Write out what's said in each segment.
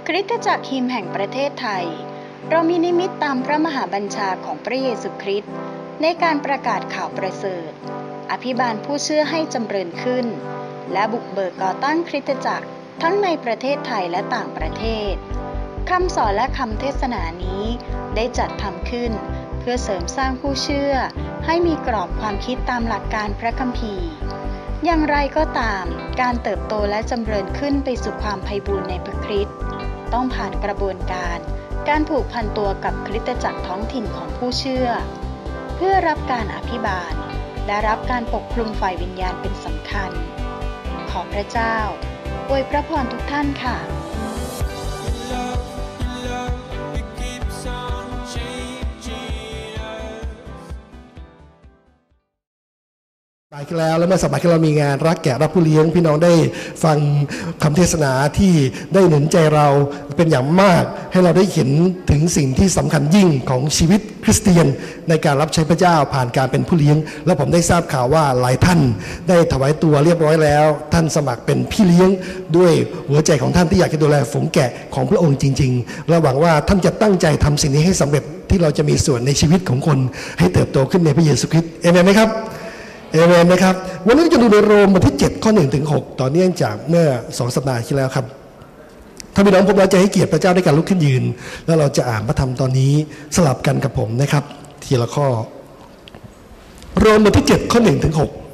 คริสตจักรฮิมแห่งประเทศไทยเรามีนิมิตตามพระมหาบัญชาของพระเยซูคริสต์ในการประกาศข่าวประเสริฐอภิบาลผู้เชื่อให้จำเริญขึ้นและบุกเบิกก่อตั้งคริสตจักรทั้งในประเทศไทยและต่างประเทศคำสอนและคำเทศนานี้ได้จัดทำขึ้นเพื่อเสริมสร้างผู้เชื่อให้มีกรอบความคิดตามหลักการพระคัมภีร์อย่างไรก็ตามการเติบโตและจำเริญขึ้นไปสู่ความไพบูลย์ในพระคริสต์ต้องผ่านกระบวนการผูกพันตัวกับคริสตจักรท้องถิ่นของผู้เชื่อเพื่อรับการอภิบาลและรับการปกคลุมฝ่ายวิญญาณเป็นสำคัญขอพระเจ้าอวยพระพรทุกท่านค่ะสัปดาห์ที่แล้วและเมื่อสัปดาห์ที่เรามีงานรักแกะรับผู้เลี้ยงพี่น้องได้ฟังคำเทศนาที่ได้หนุนใจเราเป็นอย่างมากให้เราได้เห็นถึงสิ่งที่สำคัญยิ่งของชีวิตคริสเตียนในการรับใช้พระเจ้าผ่านการเป็นผู้เลี้ยงและผมได้ทราบข่าวว่าหลายท่านได้ถวายตัวเรียบร้อยแล้วท่านสมัครเป็นพี่เลี้ยงด้วยหัวใจของท่านที่อยากจะดูแลฝูงแกะของพระองค์จริงๆและหวังว่าท่านจะตั้งใจทำสิ่งนี้ให้สำเร็จที่เราจะมีส่วนในชีวิตของคนให้เติบโตขึ้นในพระเยซูคริสต์เอเมนไหมครับเอเมนนะครับวันนี้จะดูในโรมบทที่7ข้อ1ถึง6ต่อเนื่องจากเมื่อ2สัปดาห์ที่แล้วครับถ้าพี่น้องผมเราจะให้เกียรติพระเจ้าด้วยการลุกขึ้นยืนแล้วเราจะอ่านพระธรรมตอนนี้สลับกันกับผมนะครับทีละข้อโรมบทที่7ข้อ1ถึง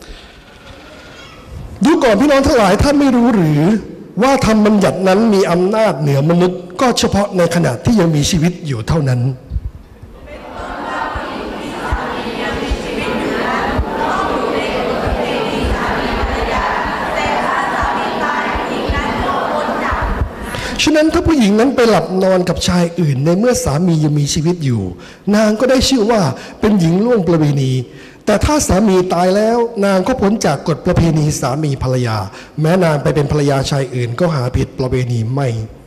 6ดูก่อนพี่น้องทั้งหลายท่านไม่รู้หรือว่าธรรมบัญญัตินั้นมีอำนาจเหนือมนุษย์ก็เฉพาะในขณะที่ยังมีชีวิตอยู่เท่านั้นฉะนั้นถ้าผู้หญิงนั้นไปหลับนอนกับชายอื่นในเมื่อสามียังมีชีวิตอยู่นางก็ได้ชื่อว่าเป็นหญิงล่วงประเวณีแต่ถ้าสามีตายแล้วนางก็พ้นจากกฎประเพณีสามีภรรยาแม้นางไปเป็นภรรยาชายอื่นก็หาผิดประเวณีไม่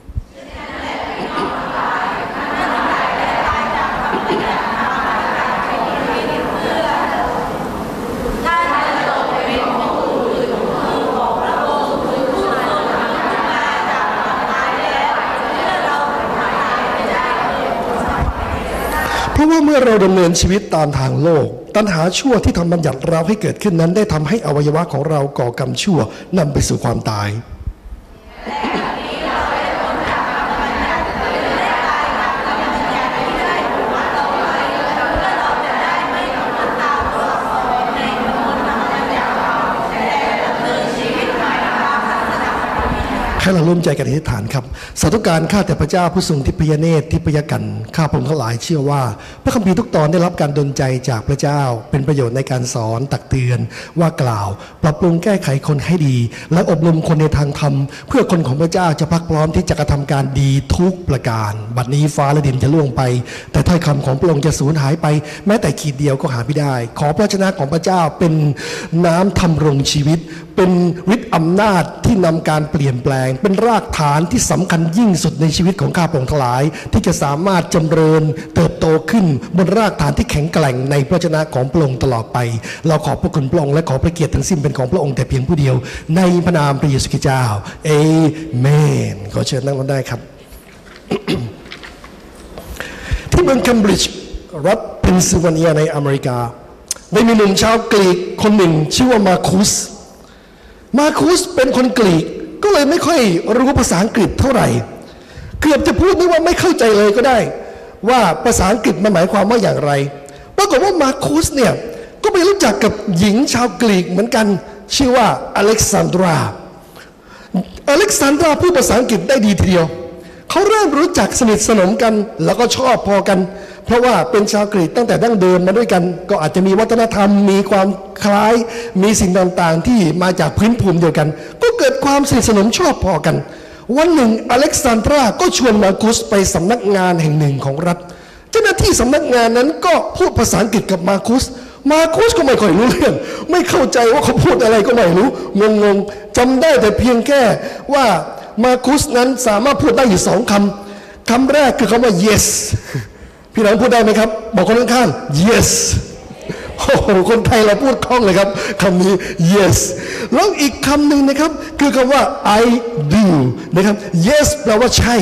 เพราะว่าเมื่อเราดำเนินชีวิตตามทางโลกตัณหาชั่วที่ทำบัญญัติเราให้เกิดขึ้นนั้นได้ทำให้อวัยวะของเราก่อกรรมชั่วนำไปสู่ความตายให้เราร่วมใจกันอธิษฐานครับสาธุการข้าแต่พระเจ้าผู้ทรงทิพยเนตรทิพยกันข้าพระองค์ทั้งหลายเชื่อว่าพระคัมภีร์ทุกตอนได้รับการดลใจจากพระเจ้าเป็นประโยชน์ในการสอนตักเตือนว่ากล่าวปรับปรุงแก้ไขคนให้ดีและอบรมคนในทางธรรมเพื่อคนของพระเจ้าจะพรักพร้อมที่จะกระทำการดีทุกประการบัดนี้ฟ้าและดินจะล่วงไปแต่ถ้อยคำของพระองค์จะสูญหายไปแม้แต่ขีดเดียวก็หาไม่ได้ขอพระวจนะของพระเจ้าเป็นน้ำทำรงชีวิตเป็นฤทธิ์อำนาจที่นำการเปลี่ยนแปลงเป็นรากฐานที่สำคัญยิ่งสุดในชีวิตของข้าพระองค์ทั้งหลายที่จะสามารถจำเริญเติบโตขึ้นบนรากฐานที่แข็งแกร่งในพระวจนะของพระองค์ตลอดไปเราขอบพระคุณพระองค์และขอพระเกียรติทั้งสิ้นเป็นของพระองค์แต่เพียงผู้เดียวในพระนามพระเยซูคริสต์เจ้าเอเมนขอเชิญนั่งลงได้ครับ ที่เมืองเคมบริดจ์รัฐเพนซิลเวเนียในอเมริกาได้มีหนุ่มชาวกรีกคนหนึ่งชื่อว่ามาคุสเป็นคนกรีกก็เลยไม่ค่อยรู้ภาษาอังกฤษเท่าไหร่เกือบจะพูดได้ว่าไม่เข้าใจเลยก็ได้ว่าภาษาอังกฤษมันหมายความว่าอย่างไรปรากฏว่ามาคุสเนี่ยก็ไปรู้จักกับหญิงชาวกรีกเหมือนกันชื่อว่าอเล็กซานดราพูดภาษาอังกฤษได้ดีทีเดียวเขาเริ่มรู้จักสนิทสนมกันแล้วก็ชอบพอกันเพราะว่าเป็นชาวกรีกตั้งแต่ดั้งเดิมมาด้วยกันก็อาจจะมีวัฒนธรรมมีความคล้ายมีสิ่งต่างๆที่มาจากพื้นภูมิเดียวกันก็เกิดความสนิทสนมชอบพอกันวันหนึ่งอเล็กซานดราก็ชวนมาคุสไปสำนักงานแห่งหนึ่งของรัฐเจ้าหน้าที่สำนักงานนั้นก็พูดภาษาอังกฤษกับมาคุสก็ไม่ค่อยรู้เรื่องไม่เข้าใจว่าเขาพูดอะไรก็ไม่รู้งงๆจำได้แต่เพียงแค่ว่ามาคุสนั้นสามารถพูดได้อยู่2 คำแรกคือคำว่า yes พี่น้องพูดได้ไหมครับบอกคนข้างๆ yes โอ้โหคนไทยเราพูดคล่องเลยครับคำนี้ yes แล้วอีกคำหนึ่งนะครับคือคำว่า I do นะครับ yes แปลว่าใช่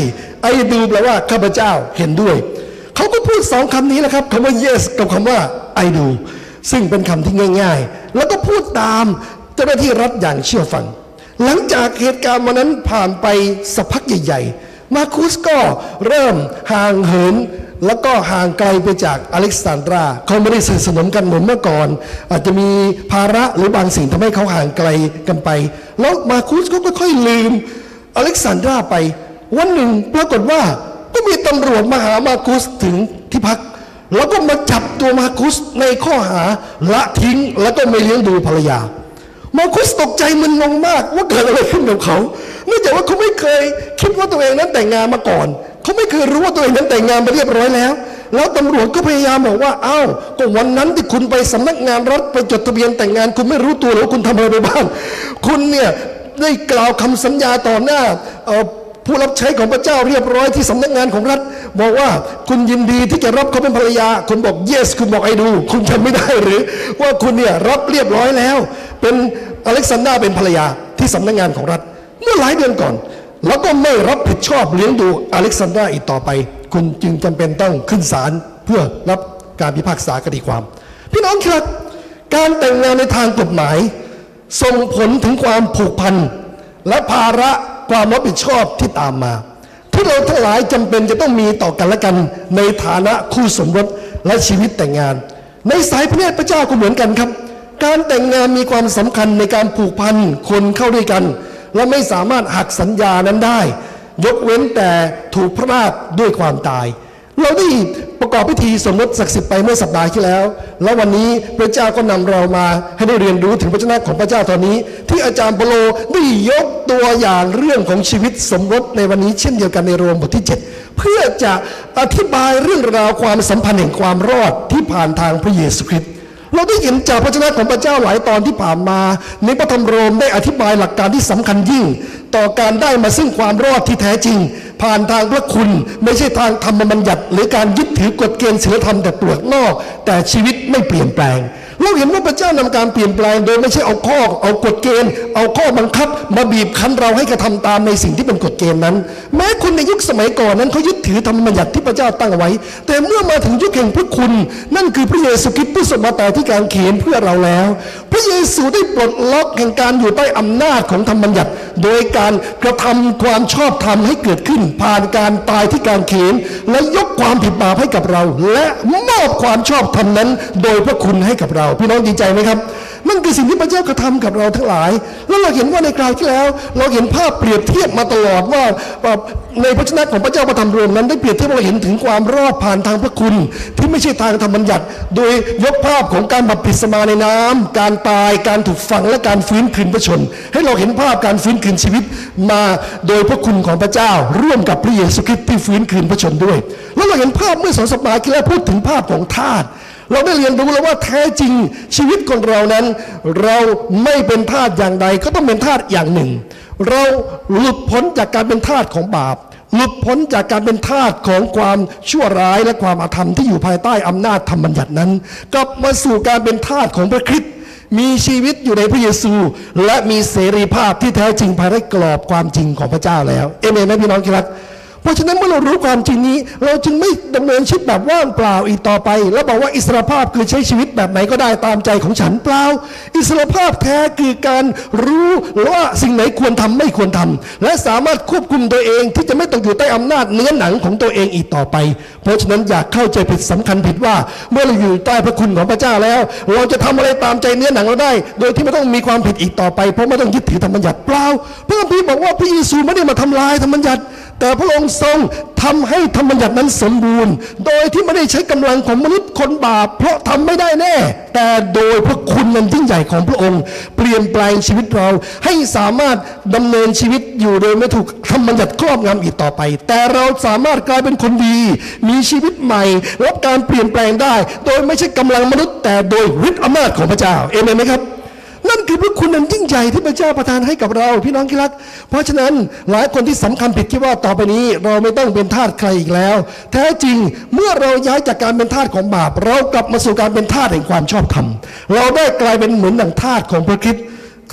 I do แปลว่าข้าพเจ้าเห็นด้วยเขาก็พูดสองคำนี้แหละครับคำว่า yes กับคำว่า I do ซึ่งเป็นคำที่ง่ายๆแล้วก็พูดตามเจ้าหน้าที่รัฐอย่างเชื่อฟังหลังจากเหตุการณ์วันนั้นผ่านไปสักพักใหญ่ๆมาร์คุสก็เริ่มห่างเหินแล้วก็ห่างไกลไปจากอเล็กซานดราเขาไม่ได้สนิทสนมกันเหมือนเมื่อก่อนอาจจะมีภาระหรือบางสิ่งทำให้เขาห่างไกลกันไปแล้วมาร์คุสก็ค่อยๆลืมอเล็กซานดราไปวันหนึ่งปรากฏว่าก็มีตำรวจมาหามาร์คุสถึงที่พักแล้วก็มาจับตัวมาร์คุสในข้อหาละทิ้งแล้วก็ไม่เลี้ยงดูภรรยามาร์คุสตกใจมึนงงมากว่าเกิดอะไรขึ้นกับเขาเนื่องจากว่าเขาไม่เคยคิดว่าตัวเองนั้นแต่งงานมาก่อนเขาไม่เคยรู้ว่าตัวเองนั้นแต่งงานไปเรียบร้อยแล้วตำรวจก็พยายามบอกว่าอ้าวก็วันนั้นที่คุณไปสำนักงานรัฐไปจดทะเบียนแต่งงานคุณไม่รู้ตัวหรือคุณทำอะไรไปบ้างคุณเนี่ยได้กล่าวคำสัญญาต่อหน้าผู้รับใช้ของพระเจ้าเรียบร้อยที่สำนักงานของรัฐบอกว่าคุณยินดีที่จะรับเขาเป็นภรรยาคุณบอก yes คุณบอก I do คุณจำไม่ได้หรือว่าคุณเนี่ยรับเรียบร้อยแล้วเป็นอเล็กซานดราเป็นภรรยาที่สำนักงานของรัฐเมื่อหลายเดือนก่อนแล้วก็ไม่รับผิดชอบเลี้ยงดูอเล็กซานดราอีกต่อไปคุณจึงจำเป็นต้องขึ้นศาลเพื่อรับการพิพากษาคดีความพี่น้องครับการแต่งงานในทางกฎหมายส่งผลถึงความผูกพันและภาระความรับผิดชอบที่ตามมาที่เราทั้งหลายจำเป็นจะต้องมีต่อกันและกันในฐานะคู่สมรสและชีวิตแต่งงานในสายพระเนตรพระเจ้าก็เหมือนกันครับการแต่งงานมีความสำคัญในการผูกพันคนเข้าด้วยกันและไม่สามารถหักสัญญานั้นได้ยกเว้นแต่ถูกพรากด้วยความตายเราได้ประกอบพิธีสมรสศักดิ์สิทธิ์ไปเมื่อสัปดาห์ที่แล้วและวันนี้พระเจ้าก็นำเรามาให้ได้เรียนรู้ถึงพระเจ้าของพระเจ้าตอนนี้ที่อาจารย์เปโลได้ยกตัวอย่างเรื่องของชีวิตสมรสในวันนี้เช่นเดียวกันในโรมบทที่ 7เพื่อจะอธิบายเรื่องราวความสัมพันธ์แห่งความรอดที่ผ่านทางพระเยซูคริสต์เราได้เห็นจากพระเจ้าของพระเจ้าหลายตอนที่ผ่านมาในพระธรรมโรมได้อธิบายหลักการที่สำคัญยิ่งต่อการได้มาซึ่งความรอดที่แท้จริงผ่านทางพระคุณไม่ใช่ทางธรรมบัญญัติหรือการยึดถือกฎเกณฑ์ศีลธรรมแต่เปลือกนอกแต่ชีวิตไม่เปลี่ยนแปลงเราเห็นว่าพระเจ้านำการเปลี่ยนแปลงโดยไม่ใช่เอากฎเกณฑ์เอาข้อบังคับมาบีบคั้นเราให้กระทำตามในสิ่งที่เป็นกฎเกณฑ์นั้นแม้คนในยุคสมัยก่อนนั้นเขายึดถือธรรมบัญญัติที่พระเจ้าตั้งไว้แต่เมื่อมาถึงยุคแห่งพระคุณนั่นคือพระเยซูคริสต์ผู้ทรงมาตายที่กางเขนเพื่อเราแล้วพระเยซูได้ปลดล็อกแห่งการอยู่ใต้อำนาจของธรรมบัญญัติโดยการกระทำความชอบธรรมให้เกิดขึ้นผ่านการตายที่กางเขนและยกความผิดบาปให้กับเราและมอบความชอบธรรมนั้นโดยพระคุณให้กับเราพี่น้องดีใจไหมครับนั่นคือสิ่งที่พระเจ้ากระทำกับเราทั้งหลายแล้วเราเห็นว่าในคราวที่แล้วเราเห็นภาพเปรียบเทียบมาตลอดว่าในพระชนะของพระเจ้าประทานรวมนั้นได้เปรียบเทียบเราเห็นถึงความรอดผ่านทางพระคุณที่ไม่ใช่ทางธรรมบัญญัติโดยยกภาพของการบัพติศมาในน้ำการตายการถูกฝังและการฟื้นคืนพระชนให้เราเห็นภาพการฟื้นคืนชีวิตมาโดยพระคุณของพระเจ้าร่วมกับพระเยซูคริสต์ที่ฟื้นคืนพระชนด้วยแล้วเราเห็นภาพเมื่อ2 สัปดาห์ที่แล้วพูดถึงภาพของทาสเราได้เรียนรู้แล้วว่าแท้จริงชีวิตของเรานั้นเราไม่เป็นทาสอย่างใดก็ต้องเป็นทาสอย่างหนึ่งเราหลุดพ้นจากการเป็นทาสของบาปหลุดพ้นจากการเป็นทาสของความชั่วร้ายและความอาธรรมที่อยู่ภายใต้อำนาจธรรมบัญญัตินั้นกลับมาสู่การเป็นทาสของพระคริสต์มีชีวิตอยู่ในพระเยซูและมีเสรีภาพที่แท้จริงภายใต้กรอบความจริงของพระเจ้าแล้วเอเมนไหมพี่น้องครับเพราะฉะนั้นเมื่อเรารู้ความจริงนี้เราจึงไม่ดำเนินชีวิตแบบว่างเปล่าอีกต่อไปแล้วบอกว่าอิสรภาพคือใช้ชีวิตแบบไหนก็ได้ตามใจของฉันเปล่าอิสรภาพแท้คือการรู้ว่าสิ่งไหนควรทำไม่ควรทำและสามารถควบคุมตัวเองที่จะไม่ตกอยู่ใต้อำนาจเนื้อหนังของตัวเองอีกต่อไปเพราะฉะนั้นอยากเข้าใจผิดสำคัญผิดว่าเมื่อเราอยู่ใต้พระคุณของพระเจ้าแล้วเราจะทำอะไรตามใจเนื้อหนังเราได้โดยที่ไม่ต้องมีความผิดอีกต่อไปเพราะไม่ต้องยึดถือธรรมบัญญัติเปล่าพระคัมภีร์บอกว่าพระเยซูไม่ได้มาทำลายธรรมบัญญัติแต่พระองค์ทรงทำให้ธรรมบัญญัตินั้นสมบูรณ์โดยที่ไม่ได้ใช้กำลังของมนุษย์คนบาปเพราะทำไม่ได้แน่แต่โดยพระคุณนั้นยิ่งใหญ่ของพระองค์เปลี่ยนแปลงชีวิตเราให้สามารถดำเนินชีวิตอยู่โดยไม่ถูกธรรมบัญญัติครอบงำอีกต่อไปแต่เราสามารถกลายเป็นคนดีมีชีวิตใหม่รับการเปลี่ยนแปลงได้โดยไม่ใช่กำลังมนุษย์แต่โดยฤทธิ์อำนาจของพระเจ้าเอเมนไหมครับนั่นคือพระคุณอันยิ่งใหญ่ที่พระเจ้าประทานให้กับเราพี่น้องที่รักเพราะฉะนั้นหลายคนที่สำคัญผิดคิดว่าต่อไปนี้เราไม่ต้องเป็นทาสใครอีกแล้วแท้จริงเมื่อเราย้ายจากการเป็นทาสของบาปเรากลับมาสู่การเป็นทาสแห่งความชอบธรรมเราได้กลายเป็นเหมือนดั่งทาสของพระคริสต์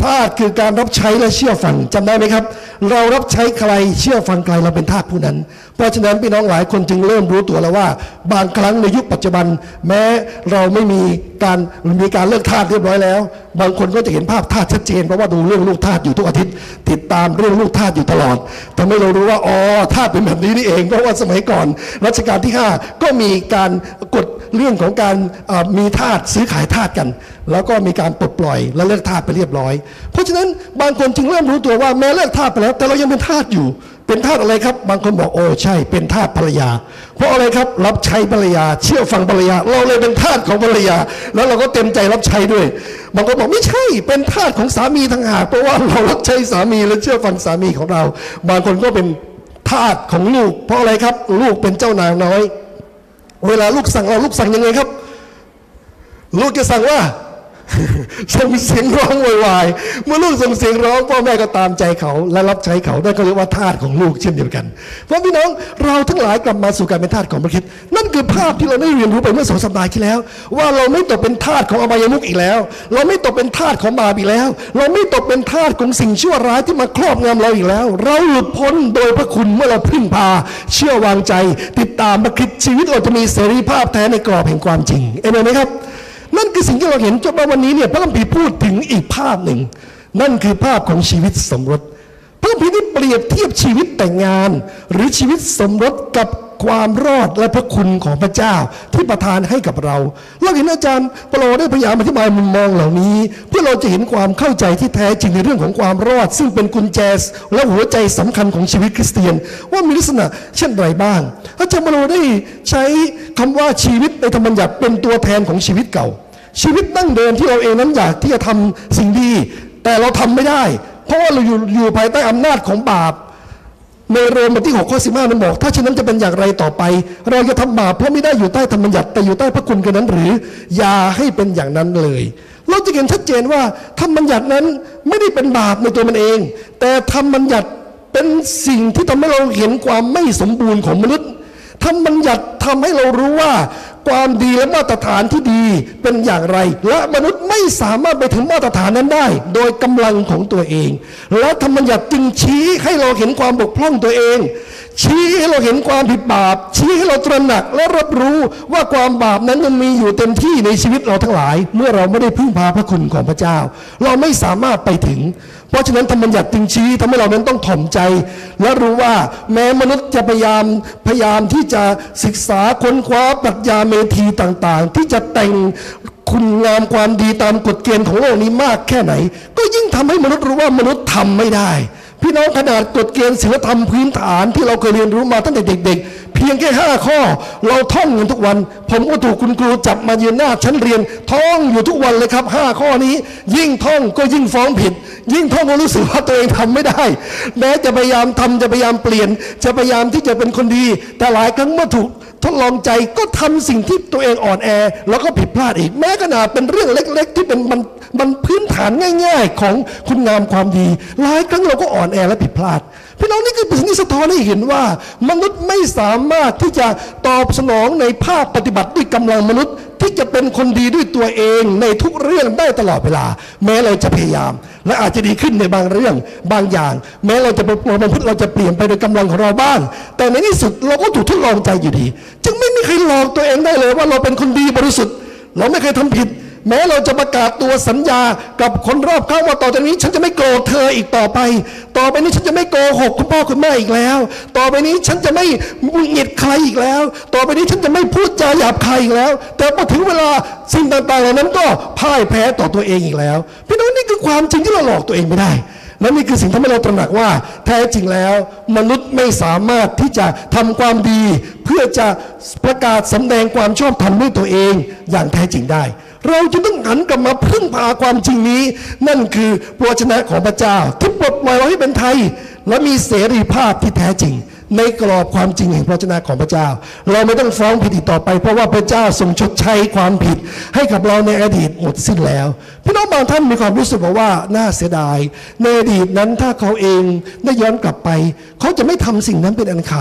ทาสคือการรับใช้และเชื่อฟังจำได้ไหมครับเรารับใช้ใครเชื่อฟังใครเราเป็นทาสผู้นั้นเพราะฉะนั้นพี่น้องหลายคนจึงเริ่มรู้ตัวแล้วว่าบางครั้งในยุคปัจจุบันแม้เราไม่มีการเลิกทาสเรียบร้อยแล้วบางคนก็จะเห็นภาพทาสชัดเจนเพราะว่าดูเรื่องลูกทาสอยู่ทุกอาทิตย์ติดตามเรื่องลูกทาสอยู่ตลอดแต่ไม่เรารู้ว่าอ๋อทาสเป็นแบบนี้นี่เองเพราะว่าสมัยก่อนรัชกาลที่5ก็มีการกฎเรื่องของการมีทาสซื้อขายทาสกันแล้วก็มีการปลดปล่อยและเลิกทาสไปเรียบร้อยเพราะฉะนั้นบางคนจึงเริ่มรู้ตัวว่าแม้เลิกทาสไปแล้วแต่เรายังเป็นทาสอยู่เป็นทาสอะไรครับบางคนบอกโอ้ใช่เป็นทาสภรรยาเพราะอะไรครับรับใช้ภรรยาเชื่อฟังภรรยาเราเลยเป็นทาสของภรรยาแล้วเราก็เต็มใจรับใช้ด้วยบางคนบอกไม่ใช่เป็นทาสของสามีต่างหากเพราะว่าเรารับใช้สามีและเชื่อฟังสามีของเราบางคนก็เป็นทาสของลูกเพราะอะไรครับลูกเป็นเจ้านางน้อยเวลาลูกสั่งเราลูกสั่งยังไงครับลูกจะสั่งว่าส่งเสียงร้องโวยวายเมื่อลูกส่งเสียงร้องพ่อแม่ก็ตามใจเขาและรับใช้เขาได้ก็เรียกว่าทาสของลูกเช่นเดียวกันเพราะพี่น้องเราทั้งหลายกลับมาสู่การเป็นทาสของพระคริสต์นั่นคือภาพที่เราได้เรียนรู้ไปเมื่อ2 สัปดาห์ที่แล้วว่าเราไม่ตกเป็นทาสของอบายมุขอีกแล้วเราไม่ตกเป็นทาสของบาปอีกแล้วเราไม่ตกเป็นทาสของสิ่งชั่วร้ายที่มาครอบงำเราอีกแล้วเราหลุดพ้นโดยพระคุณเมื่อเราพึ่งพาเชื่อวางใจติดตามพระคริสต์ชีวิตเราจะมีเสรีภาพแท้ในกรอบแห่งความจริงเอเมนไหมครับนั่นคือสิ่งที่เราเห็นจนวันนี้เนี่ยพระคัมภีร์พูดถึงอีกภาพหนึ่งนั่นคือภาพของชีวิตสมรสพระคัมภีร์ได้เปรียบเทียบชีวิตแต่งงานหรือชีวิตสมรสกับความรอดและพระคุณของพระเจ้าที่ประทานให้กับเราเห็นอาจารย์เปโลได้พยายามอธิบายมุมมองเหล่านี้เพื่อเราจะเห็นความเข้าใจที่แท้จริงในเรื่องของความรอดซึ่งเป็นกุญแจและหัวใจสำคัญของชีวิตคริสเตียนว่ามีลักษณะเช่นไรบ้างอาจารย์เปโลได้ใช้คำว่าชีวิตในธรรมบัญญัติเป็นตัวแทนของชีวิตเก่าชีวิตดั้งเดิมที่เราเองนั้นอยากที่จะทำสิ่งดีแต่เราทำไม่ได้เพราะว่าเราอยู่ภายใต้อำนาจของบาปในโรมบทที่6 ข้อ 15นั้นบอกถ้าฉะนั้นจะเป็นอย่างไรต่อไปเราจะทำบาปเพราะไม่ได้อยู่ใต้ธรรมบัญญัติแต่อยู่ใต้พระคุณกันนั้นหรืออย่าให้เป็นอย่างนั้นเลยเราจะเห็นชัดเจนว่าธรรมบัญญัตินั้นไม่ได้เป็นบาปในตัวมันเองแต่ธรรมบัญญัติเป็นสิ่งที่ทำให้เราเห็นความไม่สมบูรณ์ของมนุษย์ธรรมบัญญัติทำให้เรารู้ว่าความดีและมาตรฐานที่ดีเป็นอย่างไรและมนุษย์ไม่สามารถไปถึงมาตรฐานนั้นได้โดยกำลังของตัวเองและธรรมบัญญัติจึงชี้ให้เราเห็นความบกพร่องตัวเองชี้ให้เราเห็นความผิดบาปชี้ให้เราตระหนักและรับรู้ว่าความบาปนั้นมันมีอยู่เต็มที่ในชีวิตเราทั้งหลายเมื่อเราไม่ได้พึ่งพาพระคุณของพระเจ้าเราไม่สามารถไปถึงเพราะฉะนั้นธรรมบัญญัติจึงชี้ทำให้เรานั้นต้องถ่อมใจและรู้ว่าแม้มนุษย์จะพยายามที่จะศึกษาค้นคว้าปรัชญาเมธีต่างๆที่จะแต่งคุณงามความดีตามกฎเกณฑ์ของโลกนี้มากแค่ไหนก็ยิ่งทำให้มนุษย์รู้ว่ามนุษย์ทำไม่ได้พี่น้องขนาดกฎเกณฑ์ศีลธรรมพื้นฐานที่เราเคยเรียนรู้มาตั้งแต่เด็กๆเพียงแค่5 ข้อเราท่องกันทุกวันผมก็ถูกคุณครูจับมายืนหน้าชั้นเรียนท่องอยู่ทุกวันเลยครับ5 ข้อนี้ยิ่งท่องก็ยิ่งฟ้องผิดยิ่งท่องก็รู้สึกว่าตัวเองทำไม่ได้แม้จะพยายามทำจะพยายามเปลี่ยนจะพยายามที่จะเป็นคนดีแต่หลายครั้งเมื่อถูกทดลองใจก็ทำสิ่งที่ตัวเองอ่อนแอแล้วก็ผิดพลาดอีกแม้ขนาดเป็นเรื่องเล็กๆที่เป็นมันพื้นฐานง่ายๆของคุณงามความดีหลายครั้งเราก็อ่อนแอและผิดพลาดพี่น้องนี่คือสิ่งที่สะท้อนให้เห็นว่ามนุษย์ไม่สามารถที่จะตอบสนองในภาคปฏิบัติด้วยกำลังมนุษย์ที่จะเป็นคนดีด้วยตัวเองในทุกเรื่องได้ตลอดเวลาแม้เราจะพยายามและอาจจะดีขึ้นในบางเรื่องบางอย่างแม้เราจะเป็นมนุษย์เราจะเปลี่ยนไปโดยกำลังของเราบ้างแต่ในที่สุดเราก็ถูกทดลองใจอยู่ดีจึงไม่มีใครหลอกตัวเองได้เลยว่าเราเป็นคนดีบริสุทธิ์เราไม่เคยทำผิดแม้เราจะประกาศตัวสัญญากับคนรอบข้างว่าต่อจากนี้ฉันจะไม่โกรธเธออีกต่อไปนี้ฉันจะไม่โกหกคุณพ่อคุณแม่อีกแล้วต่อไปนี้ฉันจะไม่หงุดหงิดใครอีกแล้วต่อไปนี้ฉันจะไม่พูดจาหยาบคายอีกแล้วแต่พอถึงเวลาสิ่งต่างๆเหล่านั้นก็พ่ายแพ้ต่อตัวเองอีกแล้วพี่น้องนี่คือความจริงที่เราหลอกตัวเองไม่ได้และนี่คือสิ่งที่เราตระหนักว่าแท้จริงแล้วมนุษย์ไม่สามารถที่จะทำความดีเพื่อจะประกาศสำแดงความชอบธรรมด้วยตัวเองอย่างแท้จริงได้เราจะต้องหันกลับมาพึ่งพาความจริงนี้นั่นคือพระวจนะของพระเจ้าที่ปลดปล่อยเราให้เป็นไทยและมีเสรีภาพที่แท้จริงในกรอบความจริงแห่งพระวจนะของพระเจ้าเราไม่ต้องฟ้องผิดอีกต่อไปเพราะว่าพระเจ้าทรงชดใช้ความผิดให้กับเราในอดีตหมดสิ้นแล้วพี่น้องบางท่านมีความรู้สึกว่าน่าเสียดายในอดีตนั้นถ้าเขาเองได้ย้อนกลับไปเขาจะไม่ทำสิ่งนั้นเป็นอันขาดจ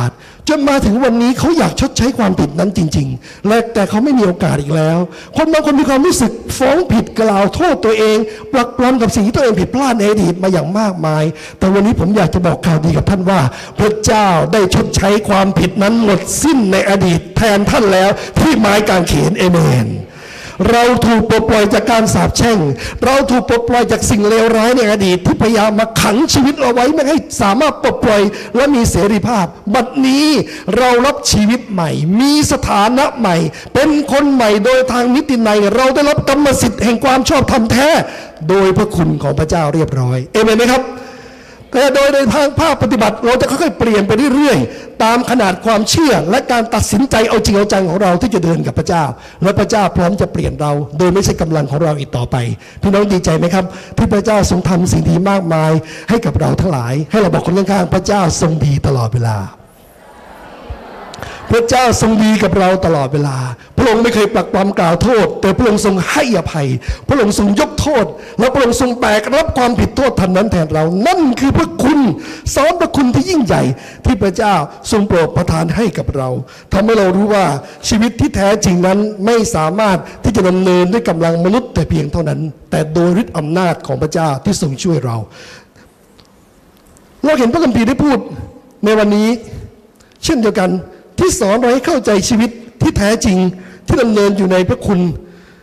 จนมาถึงวันนี้เขาอยากชดใช้ความผิดนั้นจริงๆและแต่เขาไม่มีโอกาสอีกแล้วคนบางคนมีความรู้สึกฟ้องผิดกล่าวโทษตัวเองปลักปลอมกับสิ่งที่ตัวเองผิดพลาดในอดีตมาอย่างมากมายแต่วันนี้ผมอยากจะบอกข่าวดีกับท่านว่าพระเจ้าได้ชดใช้ความผิดนั้นหมดสิ้นในอดีตแทนท่านแล้วที่ไม้กางเขนเอเมนเราถูกปลดปล่อยจากการสาปแช่งเราถูกปลดปล่อยจากสิ่งเลวร้ายในอดีตที่พยายามมาขังชีวิตเราไว้ไม่ให้สามารถปลดปล่อยและมีเสรีภาพบัดนี้เรารับชีวิตใหม่มีสถานะใหม่เป็นคนใหม่โดยทางนิตินัยเราได้รับกรรมสิทธิ์แห่งความชอบธรรมแท้โดยพระคุณของพระเจ้าเรียบร้อยเอเมนไหมครับแต่โดยในทางภาคปฏิบัติเราจะค่อยๆเปลี่ยนไปเรื่อยๆตามขนาดความเชื่อและการตัดสินใจเอาจริงเอาจังของเราที่จะเดินกับพระเจ้าและพระเจ้าพร้อมจะเปลี่ยนเราโดยไม่ใช่กำลังของเราอีกต่อไปพี่น้องดีใจไหมครับที่พระเจ้าทรงทำสิ่งดีมากมายให้กับเราทั้งหลายให้เราบอกคนข้างๆพระเจ้าทรงดีตลอดเวลาพระเจ้าทรงดีกับเราตลอดเวลาพระองค์ไม่เคยปลักปลอมกล่าวโทษแต่พระองค์ทรงให้อภัยพระองค์ทรงยกโทษและพระองค์ทรงแบกรับความผิดโทษทันนั้นแทนเรานั่นคือพระคุณสอนพระคุณที่ยิ่งใหญ่ที่พระเจ้าทรงโปรดประทานให้กับเราทำให้เรารู้ว่าชีวิตที่แท้จริงนั้นไม่สามารถที่จะดำเนินด้วยกำลังมนุษย์แต่เพียงเท่านั้นแต่โดยฤทธิ์อำนาจของพระเจ้าที่ทรงช่วยเราเห็นพระคัมภีร์ได้พูดในวันนี้เช่นเดียวกันที่สอนเราให้เข้าใจชีวิตที่แท้จริงที่ดำเนินอยู่ในพระคุณ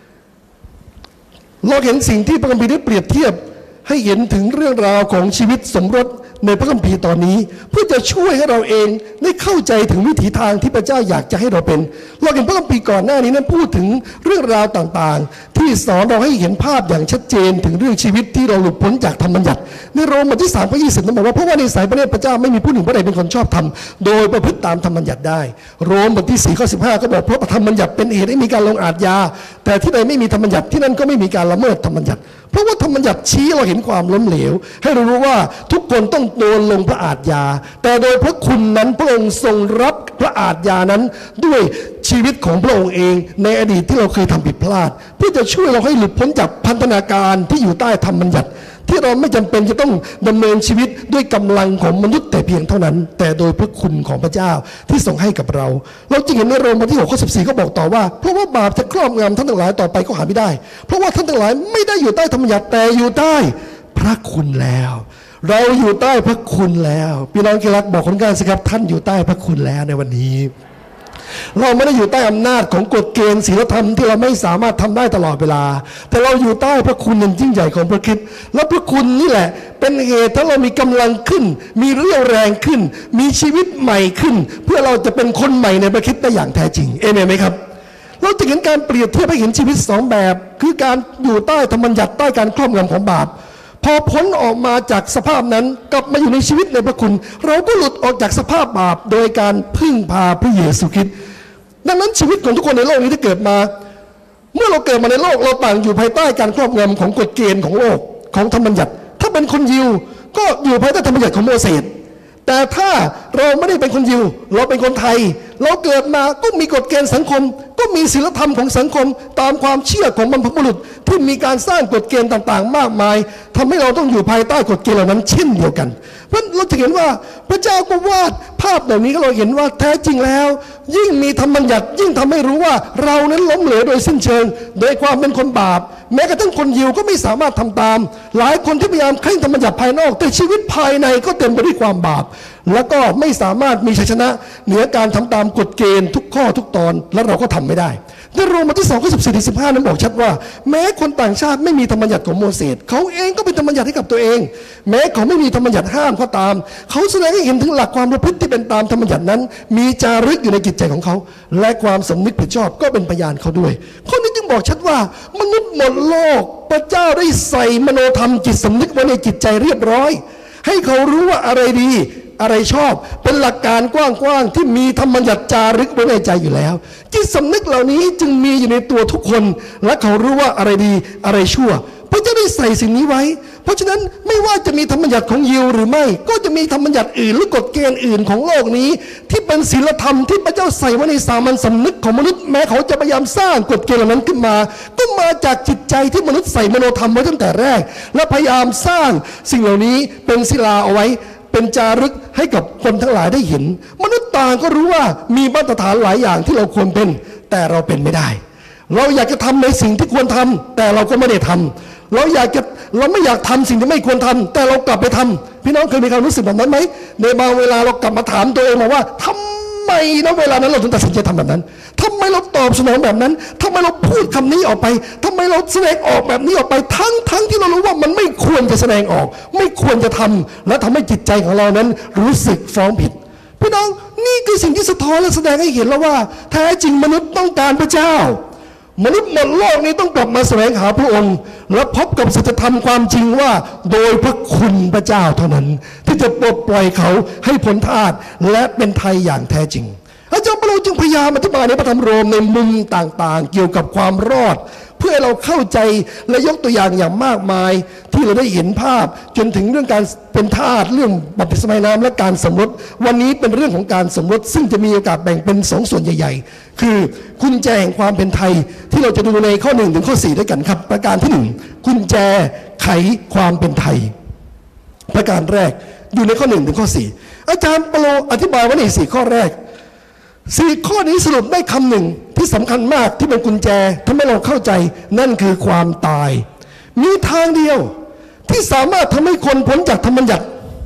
เราเห็นสิ่งที่พระคัมภีร์ได้เปรียบเทียบให้เห็นถึงเรื่องราวของชีวิตสมรสในพระคัมภีร์ตอนนี้เพื่อจะช่วยให้เราเองได้เข้าใจถึงวิถีทางที่พระเจ้าอยากจะให้เราเป็นเราเห็นพระคัมภีร์ก่อนหน้านี้นั้นพูดถึงเรื่องราวต่างๆที่สอนเราให้เห็นภาพอย่างชัดเจนถึงเรื่องชีวิตที่เราหลุดพ้นจากธรรมบัญญัติในโรมบทที่3 ข้อ 20นั้นบอกว่าเพราะว่าในสายพระเนตรพระเจ้าไม่มีผู้หนึ่งผู้ใดเป็นคนชอบธรรมโดยประพฤติตามธรรมบัญญัติได้โรมบทที่4 ข้อ 15ก็บอกเพราะธรรมบัญญัติเป็นเหตุให้มีการลงอาทยาแต่ที่ใดไม่มีธรรมบัญญัติที่นั่นก็ไม่มีการละเมิดธรรมบัญญัติเพราะว่าธรรมบัญญัติชี้เราเห็นความล้มเหลวให้เรารู้ว่าทุกคนต้องโดนลงพระอาทยาแต่โดยพระคุณนั้นพระองค์ทรงรับพระอาทยานั้นด้วยชีวิตของพระองค์เองในอดีตที่เราเคยทำผิดพลาดเพื่อจะช่วยเราให้หลุดพ้นจากพันธนาการที่อยู่ใต้ธรรมบัญญัติที่เราไม่จำเป็นจะต้องดำเนินชีวิตด้วยกำลังของมนุษย์แต่เพียงเท่านั้นแต่โดยพระคุณของพระเจ้าที่ทรงให้กับเราจึงเห็นในโรมบทที่6 ข้อ 14ก็บอกต่อว่าเพราะว่าบาปจะครอบงำท่านทั้งหลายต่อไปก็หาไม่ได้เพราะว่าท่านทั้งหลายไม่ได้อยู่ใต้ธรรมบัญญัติแต่อยู่ใต้พระคุณแล้วเราอยู่ใต้พระคุณแล้วพี่น้องที่รักบอกคนกันสิครับท่านอยู่ใต้พระคุณแล้วในวันนี้เราไม่ได้อยู่ใต้อำนาจของกฎเกณฑ์ศีลธรรมที่เราไม่สามารถทำได้ตลอดเวลาแต่เราอยู่ใต้พระคุณอันยิ่งใหญ่ของพระคริสต์และพระคุณนี่แหละเป็นเหตุถ้าเรามีกำลังขึ้นมีเรี่ยวแรงขึ้นมีชีวิตใหม่ขึ้นเพื่อเราจะเป็นคนใหม่ในพระคริสต์ได้อย่างแท้จริงเอเมนไหมครับเราจะเห็นการเปรียบเทียบให้เห็นชีวิต2แบบคือการอยู่ใต้ธรรมบัญญัติใต้การครอบงำของบาปพอพ้นออกมาจากสภาพนั้นกลับมาอยู่ในชีวิตในพระคุณเราก็หลุดออกจากสภาพบาปโดยการพึ่งพาพระเยซูคริสต์ดังนั้นชีวิตของทุกคนในโลกนี้ที่เกิดมาเมื่อเราเกิดมาในโลกเราต่างอยู่ภายใต้การครอบงำของกฎเกณฑ์ของโลกของธรรมบัญญัติถ้าเป็นคนยิวก็อยู่ภายใต้ธรรมบัญญัติของโมเสสแต่ถ้าเราไม่ได้เป็นคนยิวเราเป็นคนไทยเราเกิดมาก็มีกฎเกณฑ์สังคมก็มีศีลธรรมของสังคมตามความเชื่อของบรรพบุรุษที่มีการสร้างกฎเกณฑ์ต่างๆมากมายทำให้เราต้องอยู่ภายใต้กฎเกณฑ์เหล่านั้นเช่นเดียวกันเพราะเราจะเห็นว่าพระเจ้าก็วาดภาพแบบนี้ก็เราเห็นว่าแท้จริงแล้วยิ่งมีธรรมบัญญัติยิ่งทำให้รู้ว่าเรานั้นล้มเหลวโดยสิ้นเชิงโดยความเป็นคนบาปแม้กระทั่งคนยิวก็ไม่สามารถทำตามหลายคนที่พยายามเคร่งธรรมบัญญัติภายนอกแต่ชีวิตภายในก็เต็มไปด้วยความบาปแล้วก็ไม่สามารถมีชัยชนะเหนือการทำตามกฎเกณฑ์ทุกข้อทุกตอนและเราก็ทำไม่ได้ในโรมบทที่2 ข้อ 14-15นั้นบอกชัดว่าแม้คนต่างชาติไม่มีธรรมบัญญัติของโมเสสเขาเองก็เป็นธรรมบัญญัติให้กับตัวเองแม้เขาไม่มีธรรมบัญญัติห้ามก็ตามเขาแสดงให้เห็นถึงหลักความประพฤติที่เป็นตามธรรมบัญญัตินั้นมีจารึกอยู่ในจิตใจของเขาและความสำนึกผิดชอบก็เป็นพยานเขาด้วยข้อนี้จึงบอกชัดว่ามนุษย์หมดโลกพระเจ้าได้ใส่มโนธรรมจิตสำนึกไว้ในจิตใจเรียบร้อยให้เขารู้ว่าอะไรดีอะไรชอบเป็นหลักการกว้างๆที่มีธรรมบัญญัติจารึกไว้ในใจอยู่แล้วจิตสำนึกเหล่านี้จึงมีอยู่ในตัวทุกคนและเขารู้ว่าอะไรดีอะไรชั่วพระเจ้าได้ใส่สิ่งนี้ไว้เพราะฉะนั้นไม่ว่าจะมีธรรมบัญญัติของยิวหรือไม่ก็จะมีธรรมบัญญัติอื่นหรือกฎเกณฑ์อื่นของโลกนี้ที่เป็นศีลธรรมที่พระเจ้าใส่ไว้ในสามัญสำนึกของมนุษย์แม้เขาจะพยายามสร้างกฎเกณฑ์เหล่านั้นขึ้นมาก็มาจากจิตใจที่มนุษย์ใส่มโนธรรมไว้ตั้งแต่แรกและพยายามสร้างสิ่งเหล่านี้เป็นศิลาเอาไว้เป็นจารึกให้กับคนทั้งหลายได้เห็นมนุษย์ต่างก็รู้ว่ามีมาตรฐานหลายอย่างที่เราควรเป็นแต่เราเป็นไม่ได้เราอยากจะทำในสิ่งที่ควรทำแต่เราก็ไม่ได้ทำเราไม่อยากทำสิ่งที่ไม่ควรทำแต่เรากลับไปทำพี่น้องเคยมีความรู้สึกแบบนั้นไหมในบางเวลาเรากลับมาถามตัวเองมาว่าทำไมนะเวลานั้นเราถึงตัดสินใจทำแบบนั้นทำไมเราตอบสนองแบบนั้นทำไมเราพูดคำนี้ออกไปทำไมเราแสดงออกแบบนี้ออกไปทั้งที่เรารู้ว่ามันไม่ควรจะแสดงออกไม่ควรจะทำและทำให้จิตใจของเรานั้นรู้สึกฟ้องผิดพี่น้องนี่คือสิ่งที่สะท้อนและแสดงให้เห็นแล้วว่าแท้จริงมนุษย์ต้องการพระเจ้ามนุษย์หมดโลกนี้ต้องกลับมาแสวงหาพระองค์และพบกับสัจธรรมความจริงว่าโดยพระคุณพระเจ้าเท่านั้นที่จะปลดปล่อยเขาให้พ้นทาสและเป็นไทยอย่างแท้จริงอาจารย์เปาโลจึงพยายามอธิบายในพระธรรมโรมในมุมต่างๆเกี่ยวกับความรอดเพื่อให้เราเข้าใจและยกตัวอย่างอย่างมากมายที่เราได้เห็นภาพจนถึงเรื่องการเป็นทาสเรื่องบัพติศมาน้ำและการสมรสวันนี้เป็นเรื่องของการสมรสซึ่งจะมีโอกาสแบ่งเป็น2 ส่วนใหญ่ๆคือกุญแจแห่งความเป็นไทยที่เราจะดูในข้อ1 ถึงข้อ 4ด้วยกันครับประการที่1กุญแจไขความเป็นไทยประการแรกอยู่ในข้อ1 ถึงข้อ 4อาจารย์เปาโลอธิบายไว้ใน4 ข้อแรก4 ข้อนี้สรุปได้คำหนึ่งที่สำคัญมากที่เป็นกุญแจทำให้เราเข้าใจนั่นคือความตายมีทางเดียวที่สามารถทำให้คนพ้นจากธรรมบัญญัติ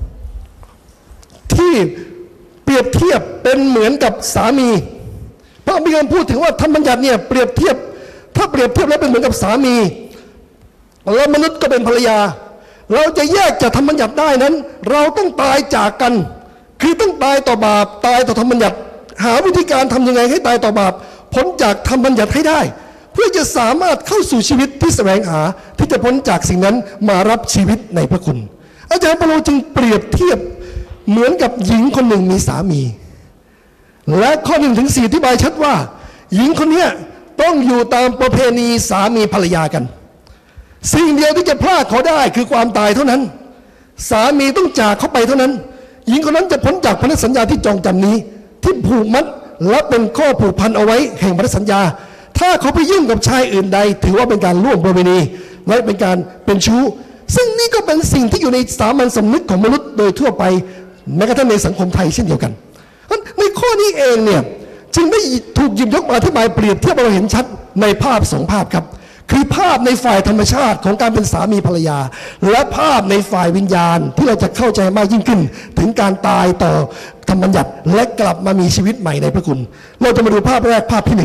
ที่เปรียบเทียบเป็นเหมือนกับสามีพระบิดาพูดถึงว่าธรรมบัญญัติเนี่ยเปรียบเทียบถ้าเปรียบเทียบแล้วเป็นเหมือนกับสามีแล้วมนุษย์ก็เป็นภรรยาเราจะแยกจากธรรมบัญญัติได้นั้นเราต้องตายจากกันคือต้องตายต่อบาปตายต่อธรรมบัญญัติหาวิธีการทำยังไงให้ตายต่อบาปพ้นจากธรรมบัญญัติให้ได้เพื่อจะสามารถเข้าสู่ชีวิตที่แสวงหาที่จะพ้นจากสิ่งนั้นมารับชีวิตในพระคุณอาจารย์เปาโลจึงเปรียบเทียบเหมือนกับหญิงคนหนึ่งมีสามีและข้อ1 ถึง 4อธิบายชัดว่าหญิงคนนี้ต้องอยู่ตามประเพณีสามีภรรยากันสิ่งเดียวที่จะพลาดเขาได้คือความตายเท่านั้นสามีต้องจากเขาไปเท่านั้นหญิงคนนั้นจะพ้นจากพันธสัญญาที่จองจำนี้ที่ผูกมัดและเป็นข้อผูกพันเอาไว้แห่งพันธสัญญาถ้าเขาไปยุ่งกับชายอื่นใดถือว่าเป็นการล่วงประเวณีและเป็นการเป็นชู้ซึ่งนี่ก็เป็นสิ่งที่อยู่ในสามัญสำนึกของมนุษย์โดยทั่วไปแม้กระทั่งในสังคมไทยเช่นเดียวกันในข้อนี้เองเนี่ยจึงได้ถูกหยิบยกมาอธิบายเปรียบเทียบเราเห็นชัดในภาพ2 ภาพครับคือภาพในฝ่ายธรรมชาติของการเป็นสามีภรรยาและภาพในฝ่ายวิญญาณที่เราจะเข้าใจมากยิ่งขึ้นถึงการตายต่อธรรมบัญญัติและกลับมามีชีวิตใหม่ในพระคุณเราจะมาดูภาพแรกภาพที่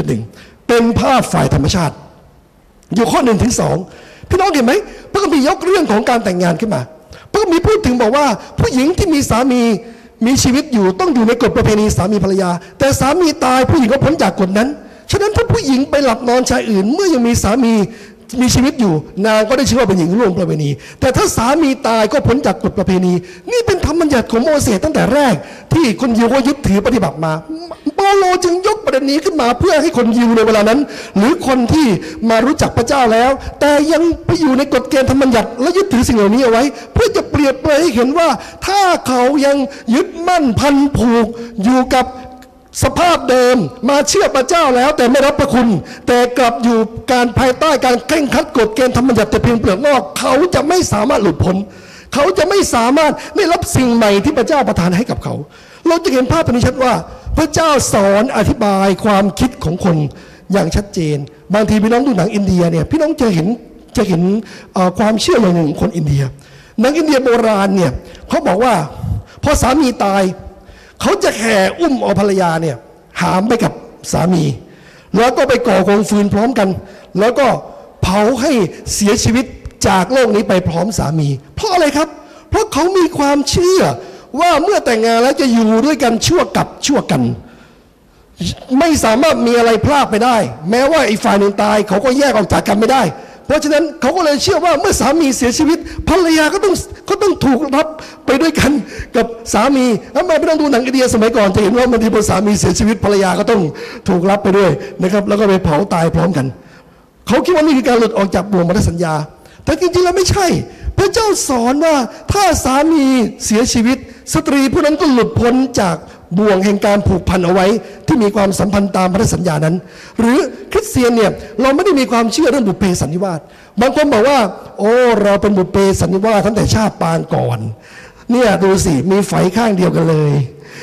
1.1เป็นภาพฝ่ายธรรมชาติอยู่ข้อ1 ถึง 2พี่น้องเห็นไหมพระคัมภีร์ยกเรื่องของการแต่งงานขึ้นมาพระคัมภีร์พูดถึงบอกว่าผู้หญิงที่มีสามีมีชีวิตอยู่ต้องอยู่ในกฎประเพณีสามีภรรยาแต่สามีตายผู้หญิงก็พ้นจากกฎนั้นฉะนั้นถ้าผู้หญิงไปหลับนอนชายอื่นเมื่อยังมีสามีมีชีวิตอยู่นางก็ได้ชื่อว่าเป็นหญิงล่วงประเวณีแต่ถ้าสามีตายก็พ้นจากกฎประเพณีนี่เป็นธรรมบัญญัติของโมเสสตั้งแต่แรกที่คนยิวก็ยึดถือปฏิบัติมาเปาโลจึงยกประเด็นนี้ขึ้นมาเพื่อให้คนยิวในเวลานั้นหรือคนที่มารู้จักพระเจ้าแล้วแต่ยังไปอยู่ในกฎเกณฑ์ธรรมบัญญัติและยึดถือสิ่งเหล่านี้เอาไว้เพื่อจะเปรียบเปรยให้เห็นว่าถ้าเขายังยึดมั่นพันผูกอยู่กับสภาพเดิมมาเชื่อพระเจ้าแล้วแต่ไม่รับพระคุณแต่กลับอยู่การภายใต้การเคร่งครัดกฎเกณฑ์ธรรมบัญญัติแต่เพียงเปลือกนอกเขาจะไม่สามารถหลุดพ้นเขาจะไม่สามารถได้รับสิ่งใหม่ที่พระเจ้าประทานให้กับเขาเราจะเห็นภาพตรงนี้ชัดว่าพระเจ้าสอนอธิบายความคิดของคนอย่างชัดเจนบางทีพี่น้องดูหนังอินเดียเนี่ยพี่น้องจะเห็นความเชื่ออย่างหนึ่งของคนอินเดียหนังอินเดียโบราณเนี่ยเขาบอกว่าพอสามีตายเขาจะแห่อุ้มเอาภรรยาเนี่ยหามไปกับสามีแล้วก็ไปก่อกองฟืนพร้อมกันแล้วก็เผาให้เสียชีวิตจากโลกนี้ไปพร้อมสามีเพราะอะไรครับเพราะเขามีความเชื่อว่าเมื่อแต่งงานแล้วจะอยู่ด้วยกันชั่วกับชั่วกันไม่สามารถมีอะไรพลาดไปได้แม้ว่าอีกฝ่ายหนึ่งตายเขาก็แยกออกจากกันไม่ได้เพราะฉะนั้นเขาก็เลยเชื่อว่าเมื่อสามีเสียชีวิตภรรยาก็ต้องถูกรับไปด้วยกันกับสามีแล้วไม่ต้องดูหนังอินเดียสมัยก่อนจะเห็นว่าบางทีพอสามีเสียชีวิตภรรยาก็ต้องถูกรับไปด้วยนะครับแล้วก็ไปเผาตายพร้อมกันเขาคิดว่านี่คือการหลุดออกจากบ่วงพันธสัญญาแต่จริงๆแล้วไม่ใช่พระเจ้าสอนว่าถ้าสามีเสียชีวิตสตรีผู้นั้นก็หลุดพ้นจากบ่วงแห่งการผูกพันเอาไว้ที่มีความสัมพันธ์ตามพันธสัญญานั้นหรือคริสเตียนเนี่ยเราไม่ได้มีความเชื่อเรื่องบุพเพสันนิวาสบางคนบอกว่าโอ้เราเป็นบุพเพสันนิวาสตั้งแต่ชาติปางก่อนเนี่ยดูสิมีไฝข้างเดียวกันเลย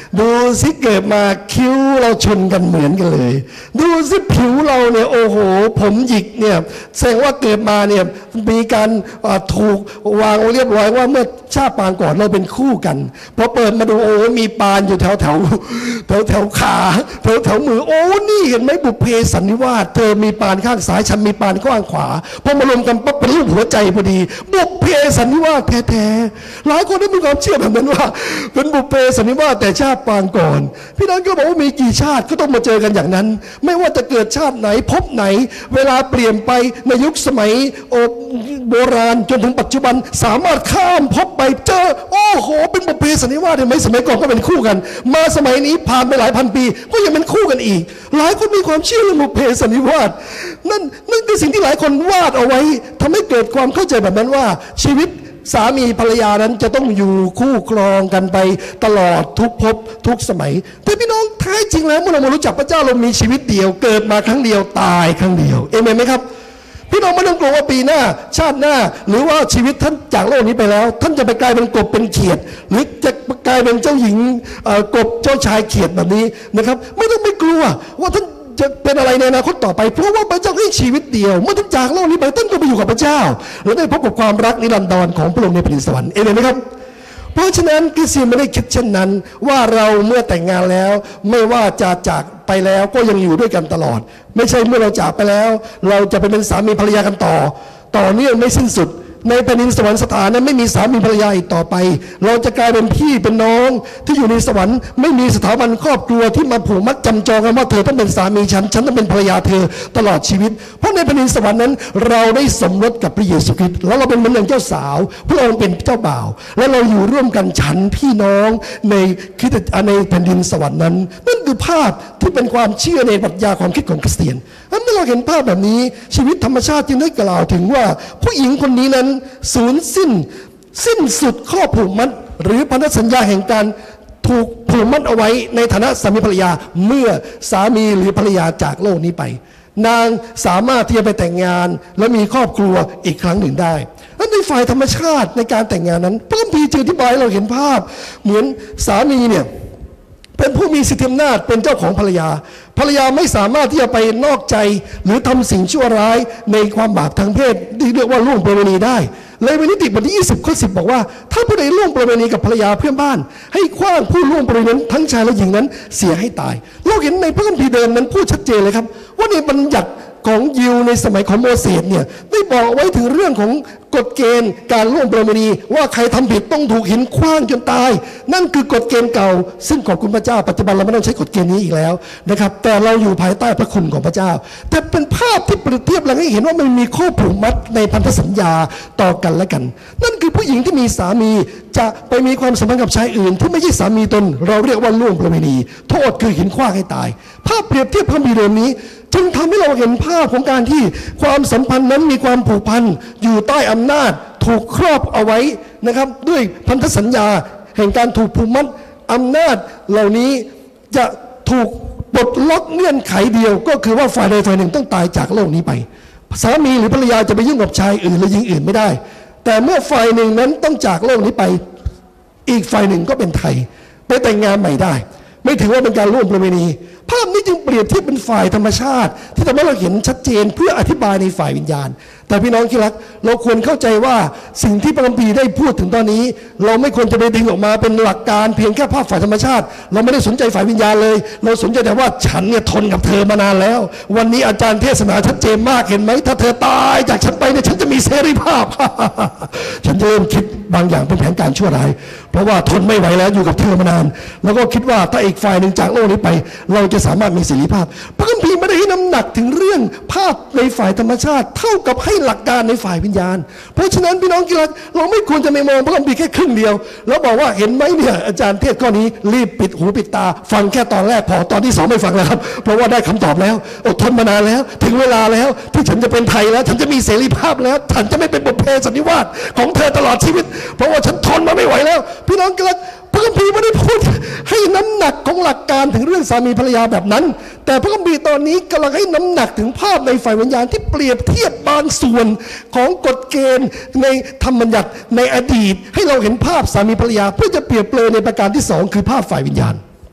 ดูสิเกิดมาคิ้วเราชนกันเหมือนกันเลยดูสิผิวเราเนี่ยโอ้โหผมหยิกเนี่ยแสดงว่าเกิดมาเนี่ยมีการถูกวางเรียบร้อยว่าเมื่อชาติปางก่อนเราเป็นคู่กันพอเปิดมาดูโอ้มีปานอยู่แถวขาแถวมือโอ้นี่เห็นไหมบุพเพสันนิวาสเธอมีปานข้างซ้ายฉันมีปานข้างขวาพอมารวมกันปั๊บเป็นรูปหัวใจพอดีบุพเพสันนิวาสแท้ๆหลายคนได้มีความเชื่อแบบนั้นว่าเป็นบุพเพสันนิวาสแต่ชาติปางก่อนพี่น้องก็บอกว่ามีกี่ชาติก็ต้องมาเจอกันอย่างนั้นไม่ว่าจะเกิดชาติไหนพบไหนเวลาเปลี่ยนไปในยุคสมัยโบราณจนถึงปัจจุบันสามารถข้ามพบไปเจอโอ้โหเป็นบุพเพสันนิวาสเห็นไหมสมัยก่อนก็เป็นคู่กันมาสมัยนี้ผ่านไปหลายพันปีก็ยังเป็นคู่กันอีกหลายคนมีความเชื่อเรื่องบุพเพสันนิวาสนั่นคือสิ่งที่หลายคนวาดเอาไว้ทำให้เกิดความเข้าใจแบบนั้นว่าชีวิตสามีภรรยานั้นจะต้องอยู่คู่ครองกันไปตลอดทุกภพทุกสมัยแต่พี่น้องแท้จริงแล้วเมื่อเรามารู้จักพระเจ้าเรามีชีวิตเดียวเกิดมาครั้งเดียวตายครั้งเดียวเอเมนไหมครับพี่น้องไม่ต้องกลัวว่าปีหน้าชาติหน้าหรือว่าชีวิตท่านจากโลกนี้ไปแล้วท่านจะไปกลายเป็นกบเป็นเขียดหรือจะกลายเป็นเจ้าหญิงกบเจ้าชายเขียดแบบนี้นะครับไม่ต้องไปกลัวว่าท่านจะเป็นอะไรในอนาคตต่อไปเพราะว่าพระเจ้าให้ชีวิตเดียวเมื่อท่านจากโลกนี้ไปท่านก็ไปอยู่กับพระเจ้าและได้พบกับความรักนิรันดรของพระองค์ในแผ่นดินสวรรค์เอเมนไหมครับเพราะฉะนั้นคริสเตียนไม่ได้คิดเช่นนั้นว่าเราเมื่อแต่งงานแล้วไม่ว่าจะจากไปแล้วก็ยังอยู่ด้วยกันตลอดไม่ใช่เมื่อเราจากไปแล้วเราจะไปเป็นสามีภรรยากันต่อเนื่องไม่สิ้นสุดในแผ่นดินสวรรค์สถานนั้นไม่มีสามีภรรยาอีกต่อไปเราจะกลายเป็นพี่เป็นน้องที่อยู่ในสวรรค์ไม่มีสถาบันครอบครัวที่มาผูกมัดจำจองกันว่าเธอต้องเป็นสามีฉันต้องเป็นภรรยาเธอตลอดชีวิตเพราะในแผ่นดินสวรรค์นั้นเราได้สมรสกับพระเยซูคริสต์แล้วเราเป็นเหมือนเจ้าสาวพระองค์เป็นเจ้าบ่าวและเราอยู่ร่วมกันฉันพี่น้องในคริสต์ในแผ่นดินสวรรค์นั้นนั่นคือภาพที่เป็นความเชื่อในปรัชญาความคิดของคริสเตียนเมื่อเราเห็นภาพแบบนี้ชีวิตธรรมชาติจึงได้กล่าวถึงว่าผู้หญิงคนนี้นั้นสูญสิ้นสุดข้อผูกมัดหรือพันธสัญญาแห่งการถูกผูกมัดเอาไว้ในฐานะสามีภรรยาเมื่อสามีหรือภรรยาจากโลกนี้ไปนางสามารถที่จะไปแต่งงานและมีครอบครัวอีกครั้งหนึ่งได้และในฝ่ายธรรมชาติในการแต่งงานนั้นพระคัมภีร์จึงอธิบายเราเห็นภาพเหมือนสามีเนี่ยเป็นผู้มีสิทธิอำนาจเป็นเจ้าของภรรยาไม่สามารถที่จะไปนอกใจหรือทำสิ่งชั่วร้ายในความบาปทางเพศที่เรียกว่าล่วงประเวณีได้เลวีนิติบทที่20ข้อ10บอกว่าถ้าผู้ใดล่วงประเวณีกับภรรยาเพื่อนบ้านให้ขว้างผู้ล่วงประเวณีนั้นทั้งชายและหญิงนั้นเสียให้ตายเราเห็นในพระคัมภีร์เดิมนั้นพูดชัดเจนเลยครับว่าในบัญญัติของยิวในสมัยของโมเสสเนี่ยได้บอกไว้ถึงเรื่องของกฎเกณฑ์การล่วงประเวณีว่าใครทำผิดต้องถูกหินขว้างจนตายนั่นคือกฎเกณฑ์เก่าซึ่งขอบคุณพระเจ้าปัจจุบันเราไม่ต้องใช้กฎเกณฑ์นี้อีกแล้วนะครับแต่เราอยู่ภายใต้พระคุณของพระเจ้าแต่เป็นภาพที่เปรียบเทียบแล้วให้เห็นว่ามันมีข้อผูกมัดในพันธสัญญาต่อกันและกันนั่นคือผู้หญิงที่มีสามีจะไปมีความสัมพันธ์กับชายอื่นที่ไม่ใช่สามีตนเราเรียกว่าล่วงประเวณีโทษคือหินขว้างให้ตายภาพเปรียบเทียบพระคัมภีร์เดิมนี้จึงทำให้เราเห็นภาพของการที่ความสัมพันธ์นั้นมีความผูกพันอยู่ใต้อำนาจถูกครอบเอาไว้นะครับด้วยพันธสัญญาแห่งการถูกผูกมัดอำนาจเหล่านี้จะถูกปลดล็อกเงื่อนไขเดียวก็คือว่าฝ่ายใดฝ่ายหนึ่งต้องตายจากโลกนี้ไปสามีหรือภรรยาจะไปยุ่งกับชายอื่นหรือหญิงอื่นไม่ได้แต่เมื่อฝ่ายหนึ่งนั้นต้องจากโลกนี้ไปอีกฝ่ายหนึ่งก็เป็นไทยไปแต่งงานใหม่ได้ไม่ถือว่าเป็นการล่วงประเวณีภาพนี้จึงเปรียบเทียบเป็นฝ่ายธรรมชาติที่ทำให้เราเห็นชัดเจนเพื่ออธิบายในฝ่ายวิญญาณแต่พี่น้องที่รักเราควรเข้าใจว่าสิ่งที่พระคัมภีร์ได้พูดถึงตอนนี้เราไม่ควรจะไปดึงออกมาเป็นหลักการเพียงแค่ภาพฝ่ายธรรมชาติเราไม่ได้สนใจฝ่ายวิญญาณเลยเราสนใจแต่ว่าฉันเนี่ยทนกับเธอมานานแล้ววันนี้อาจารย์เทศนาชัดเจนมากเห็นไหมถ้าเธอตายจากฉันไปเนี่ยฉันจะมีเสรีภาพ ฉันเริ่มคิดบางอย่างเป็นแผนการชั่วร้ายเพราะว่าทนไม่ไหวแล้วอยู่กับเธอมานานแล้วก็คิดว่าถ้าอีกฝ่ายหนึ่งจากโลกนี้ไปเราจะสามารถมีเสรีภาพพระคัมภีร์ไม่ได้ให้น้ำหนักถึงเรื่องภาพในฝ่ายธรรมชาติเท่ากับให้หลักการในฝ่ายวิญญาณเพราะฉะนั้นพี่น้องที่รักเราไม่ควรจะไปมองพระคัมภีร์แค่ครึ่งเดียวแล้วบอกว่าเห็นไหมเนี่ยอาจารย์เทศข้อนี้รีบปิดหูปิดตาฟังแค่ตอนแรกพอตอนที่สองไม่ฟังแล้วครับเพราะว่าได้คำตอบแล้วอดทนมานานแล้วถึงเวลาแล้วที่ฉันจะเป็นไทยแล้วฉันจะมีเสรีภาพแล้วฉันจะไม่เป็นบุพเพสันนิวาสของเธอตลอดชีวิตเพราะว่าฉันทนมาไม่ไหวแล้วพี่น้องที่รักพระคัมภีร์ไม่ได้พูดให้น้ำหนักของหลักการถึงเรื่องสามีภรรยาแบบนั้นแต่พระคัมภีร์ตอนนี้กำลังให้น้ำหนักถึงภาพในฝ่ายวิญญาณที่เปรียบเทียบบางส่วนของกฎเกณฑ์ในธรรมบัญญัติในอดีตให้เราเห็นภาพสามีภรรยาเพื่อจะเปรียบเปรยในประการที่สองคือภาพฝ่ายวิญญาณ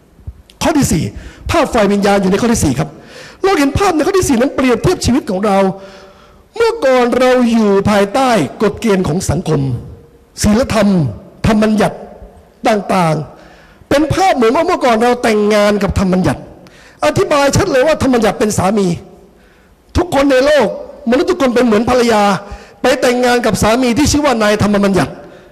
ข้อที่ 4ภาพฝ่ายวิญญาณอยู่ในข้อที่ 4ครับเราเห็นภาพในข้อที่ 4นั้นเปรียบเทียบชีวิตของเราเมื่อก่อนเราอยู่ภายใต้กฎเกณฑ์ของสังคมศีลธรรมธรรมบัญญัติต่างๆเป็นภาพเหมือนว่าเมื่อก่อนเราแต่งงานกับธรรมบัญญัติอธิบายชัดเลยว่าธรรมบัญญัติเป็นสามีทุกคนในโลกมนุษย์ทุกคนเป็นเหมือนภรรยาไปแต่งงานกับสามีที่ชื่อว่านายธรรมบัญญัติ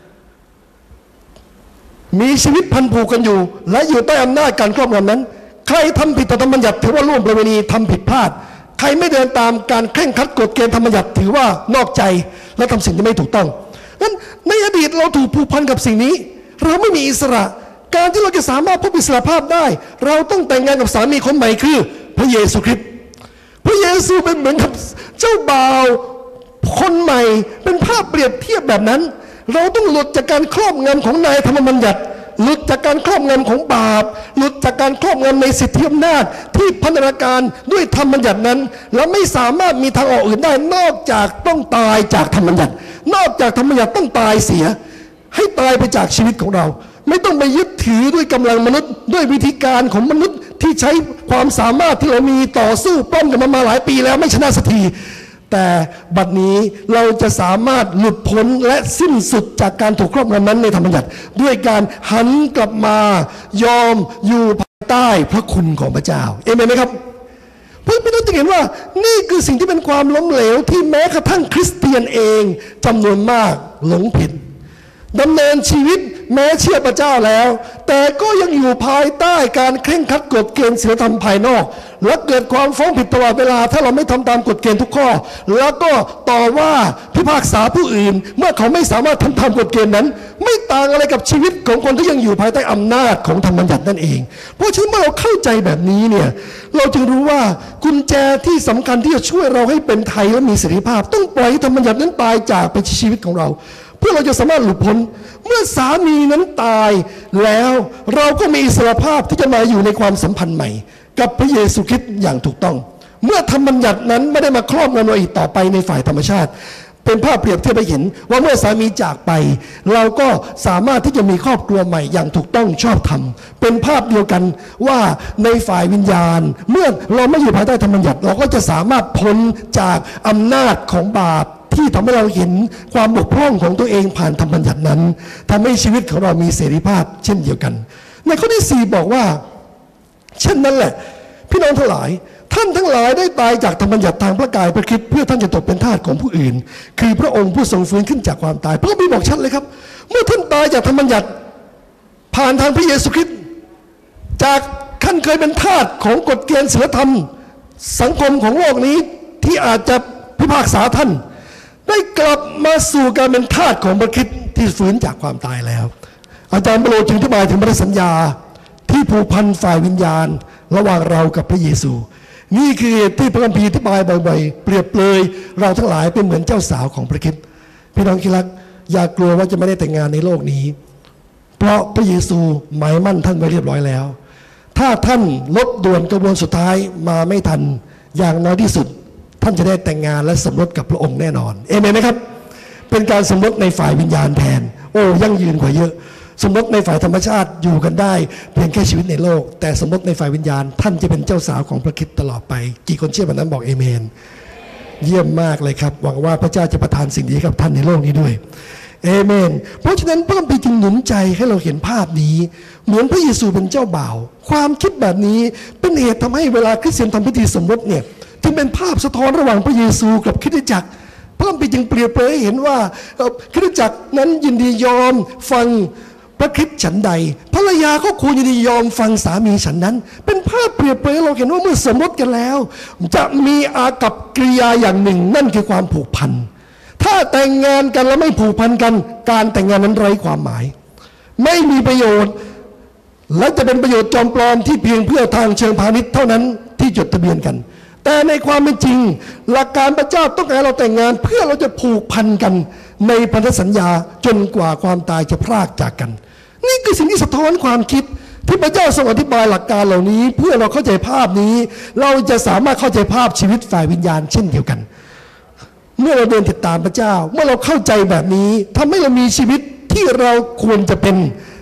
มีชีวิตพันผูกกันอยู่และอยู่ใต้อำนาจการครอบงำนั้นใครทำผิดต่อธรรมบัญญัติถือว่าล่วงประเวณีทำผิดพลาดใครไม่เดินตามการเคร่งครัดกฎเกณฑ์ธรรมบัญญัติถือว่านอกใจและทำสิ่งที่ไม่ถูกต้องนั้นในอดีตเราถูกผูกพันกับสิ่งนี้เราไม่มีอิสระการที่เราจะสามารถพบอิสรภาพได้เราต้องแต่งงานกับสามีคนใหม่คือพระเยซูคริสต์พระเยซูเป็นเหมือนกับเจ้าบ่าวคนใหม่เป็นภาพเปรียบเทียบแบบนั้นเราต้องหลุดจากการครอบงำของนายธรรมบัญญัติหลุดจากการครอบงำของบาปหลุดจากการครอบงำในสิทธิอำนาจที่พันธนาการด้วยธรรมบัญญัตินั้นแล้วไม่สามารถมีทางออกอื่นได้นอกจากต้องตายจากธรรมบัญญัตินอกจากธรรมบัญญัติต้องตายเสียให้ตายไปจากชีวิตของเราไม่ต้องไปยึดถือด้วยกำลังมนุษย์ด้วยวิธีการของมนุษย์ที่ใช้ความสามารถที่เรามีต่อสู้ป้องกันมาหลายปีแล้วไม่ชนะสักทีแต่บัดนี้เราจะสามารถหลุดพ้นและสิ้นสุดจากการถูกครอบงำนั้นในธรรมบัญญัติด้วยการหันกลับมายอมอยู่ภายใต้พระคุณของพระเจ้าเอเมนไหมครับเพื่อนพี่น้องจะเห็นว่านี่คือสิ่งที่เป็นความล้มเหลวที่แม้กระทั่งคริสเตียนเองจำนวนมากหลงผิดดำเนินชีวิตแม้เชื่อพระเจ้าแล้วแต่ก็ยังอยู่ภายใต้การเคร่งครัดกฎเกณฑ์ศีลธรรมภายนอกและเกิดความฟ้องผิดตลอดเวลาถ้าเราไม่ทำตามกฎเกณฑ์ทุกข้อแล้วก็ต่อว่าพิพากษาผู้อื่นเมื่อเขาไม่สามารถทำตามกฎเกณฑ์นั้นไม่ต่างอะไรกับชีวิตของคนที่ยังอยู่ภายใต้อำนาจของธรรมบัญญัตินั่นเองเพราะฉะนั้นเมื่อเราเข้าใจแบบนี้เนี่ยเราจึงรู้ว่ากุญแจที่สำคัญที่จะช่วยเราให้เป็นไทยและมีเสรีภาพต้องปล่อยให้ธรรมบัญญัตินั้นตายจากไปชีวิตของเราเพื่อเราจะสามารถหลุดพ้นเมื่อสามีนั้นตายแล้วเราก็มีอิสรภาพที่จะมาอยู่ในความสัมพันธ์ใหม่กับพระเยซูคริสต์อย่างถูกต้องเมื่อธรรมบัญญัตินั้นไม่ได้มาครอบงำเราอีกต่อไปในฝ่ายธรรมชาติเป็นภาพเปรียบเทียบให้เห็นว่าเมื่อสามีจากไปเราก็สามารถที่จะมีครอบครัวใหม่อย่างถูกต้องชอบธรรมเป็นภาพเดียวกันว่าในฝ่ายวิญญาณเมื่อเราไม่อยู่ภายใต้ธรรมบัญญัติเราก็จะสามารถพ้นจากอำนาจของบาปที่ทำให้เราเห็นความบกพร่องของตัวเองผ่านธรรมบัญญัตินั้นทำให้ชีวิตของเรามีเสรีภาพเช่นเดียวกันในข้อที่4บอกว่าเช่นนั้นแหละพี่น้องทั้งหลายท่านทั้งหลายได้ตายจากธรรมบัญญัติทางพระกายพระคริสต์เพื่อท่านจะตกเป็นทาสของผู้อื่นคือพระองค์ผู้ทรงฟื้นขึ้นจากความตายพระคัมภีร์บอกชัดเลยครับเมื่อท่านตายจากธรรมบัญญัติผ่านทางพระเยซูคริสต์จากท่านเคยเป็นทาสของกฎเกณฑ์ศีลธรรมสังคมของโลกนี้ที่อาจจะพิพากษาท่านได้กลับมาสู่การเป็นทาสของพระคริสต์ที่ฟื้นจากความตายแล้วอาจารย์เปโลจึงอธิบายถึงพันธสัญญาที่ผูกพันฝ่ายวิญญาณระหว่างเรากับพระเยซูนี่คือที่พระคัมภีร์อธิบายบ่อยๆเปรียบเปรยเราทั้งหลายเป็นเหมือนเจ้าสาวของพระคริสต์พี่น้องที่รักอย่ากลัวว่าจะไม่ได้แต่งงานในโลกนี้เพราะพระเยซูหมายมั่นท่านไว้เรียบร้อยแล้วถ้าท่านลดด่วนกระบวนสุดท้ายมาไม่ทันอย่างน้อยที่สุดท่านจะได้แต่งงานและสมรสกับพระองค์แน่นอนเอเมนไหมครับเป็นการสมรสในฝ่ายวิญญาณแทนโอ้ยั่งยืนกว่าเยอะสมรสในฝ่ายธรรมชาติอยู่กันได้เพียงแค่ชีวิตในโลกแต่สมรสในฝ่ายวิญญาณท่านจะเป็นเจ้าสาวของพระคริสต์ตลอดไปกี่คนเชื่อแบบนั้นบอกเอเมนเยี่ยมมากเลยครับหวังว่าพระเจ้าจะประทานสิ่งดีกับท่านในโลกนี้ด้วยเอเมนเพราะฉะนั้นพระคัมภีร์จึงหนุนใจให้เราเห็นภาพนี้เหมือนพระเยซูเป็นเจ้าบ่าวความคิดแบบนี้เป็นเหตุทำให้เวลาคริสเตียนทำพิธีสมรสเนี่ยจึงเป็นภาพสะท้อนระหว่างพระเยซูกับคริสตจักรพระคัมภีร์จึงเปรียบเปรยให้เห็นว่าคริสตจักรนั้นยินดียอมฟังพระคริสต์ฉันใดภรรยาก็ควรยินดียอมฟังสามีฉันนั้นเป็นภาพเปรียบเปรยเราเห็นว่าเมื่อสมรสกันแล้วจะมีอากัปกิริยาอย่างหนึ่งนั่นคือความผูกพันถ้าแต่งงานกันแล้วไม่ผูกพันกันการแต่งงานนั้นไร้ความหมายไม่มีประโยชน์และจะเป็นประโยชน์จอมปลอมที่เพียงเพื่อทางเชิงพาณิชย์เท่านั้นที่จดทะเบียนกันแต่ในความเป็นจริงหลักการพระเจ้าต้องการเราแต่งงานเพื่อเราจะผูกพันกันในพันธสัญญาจนกว่าความตายจะพรากจากกันนี่คือสิ่งที่สะท้อนความคิดที่พระเจ้าทรงอธิบายหลักการเหล่านี้เพื่อเราเข้าใจภาพนี้เราจะสามารถเข้าใจภาพชีวิตฝ่ายวิญญาณเช่นเดียวกันเมื่อเราเดินติดตามพระเจ้าเมื่อเราเข้าใจแบบนี้ทำให้เรามีชีวิตที่เราควรจะเป็น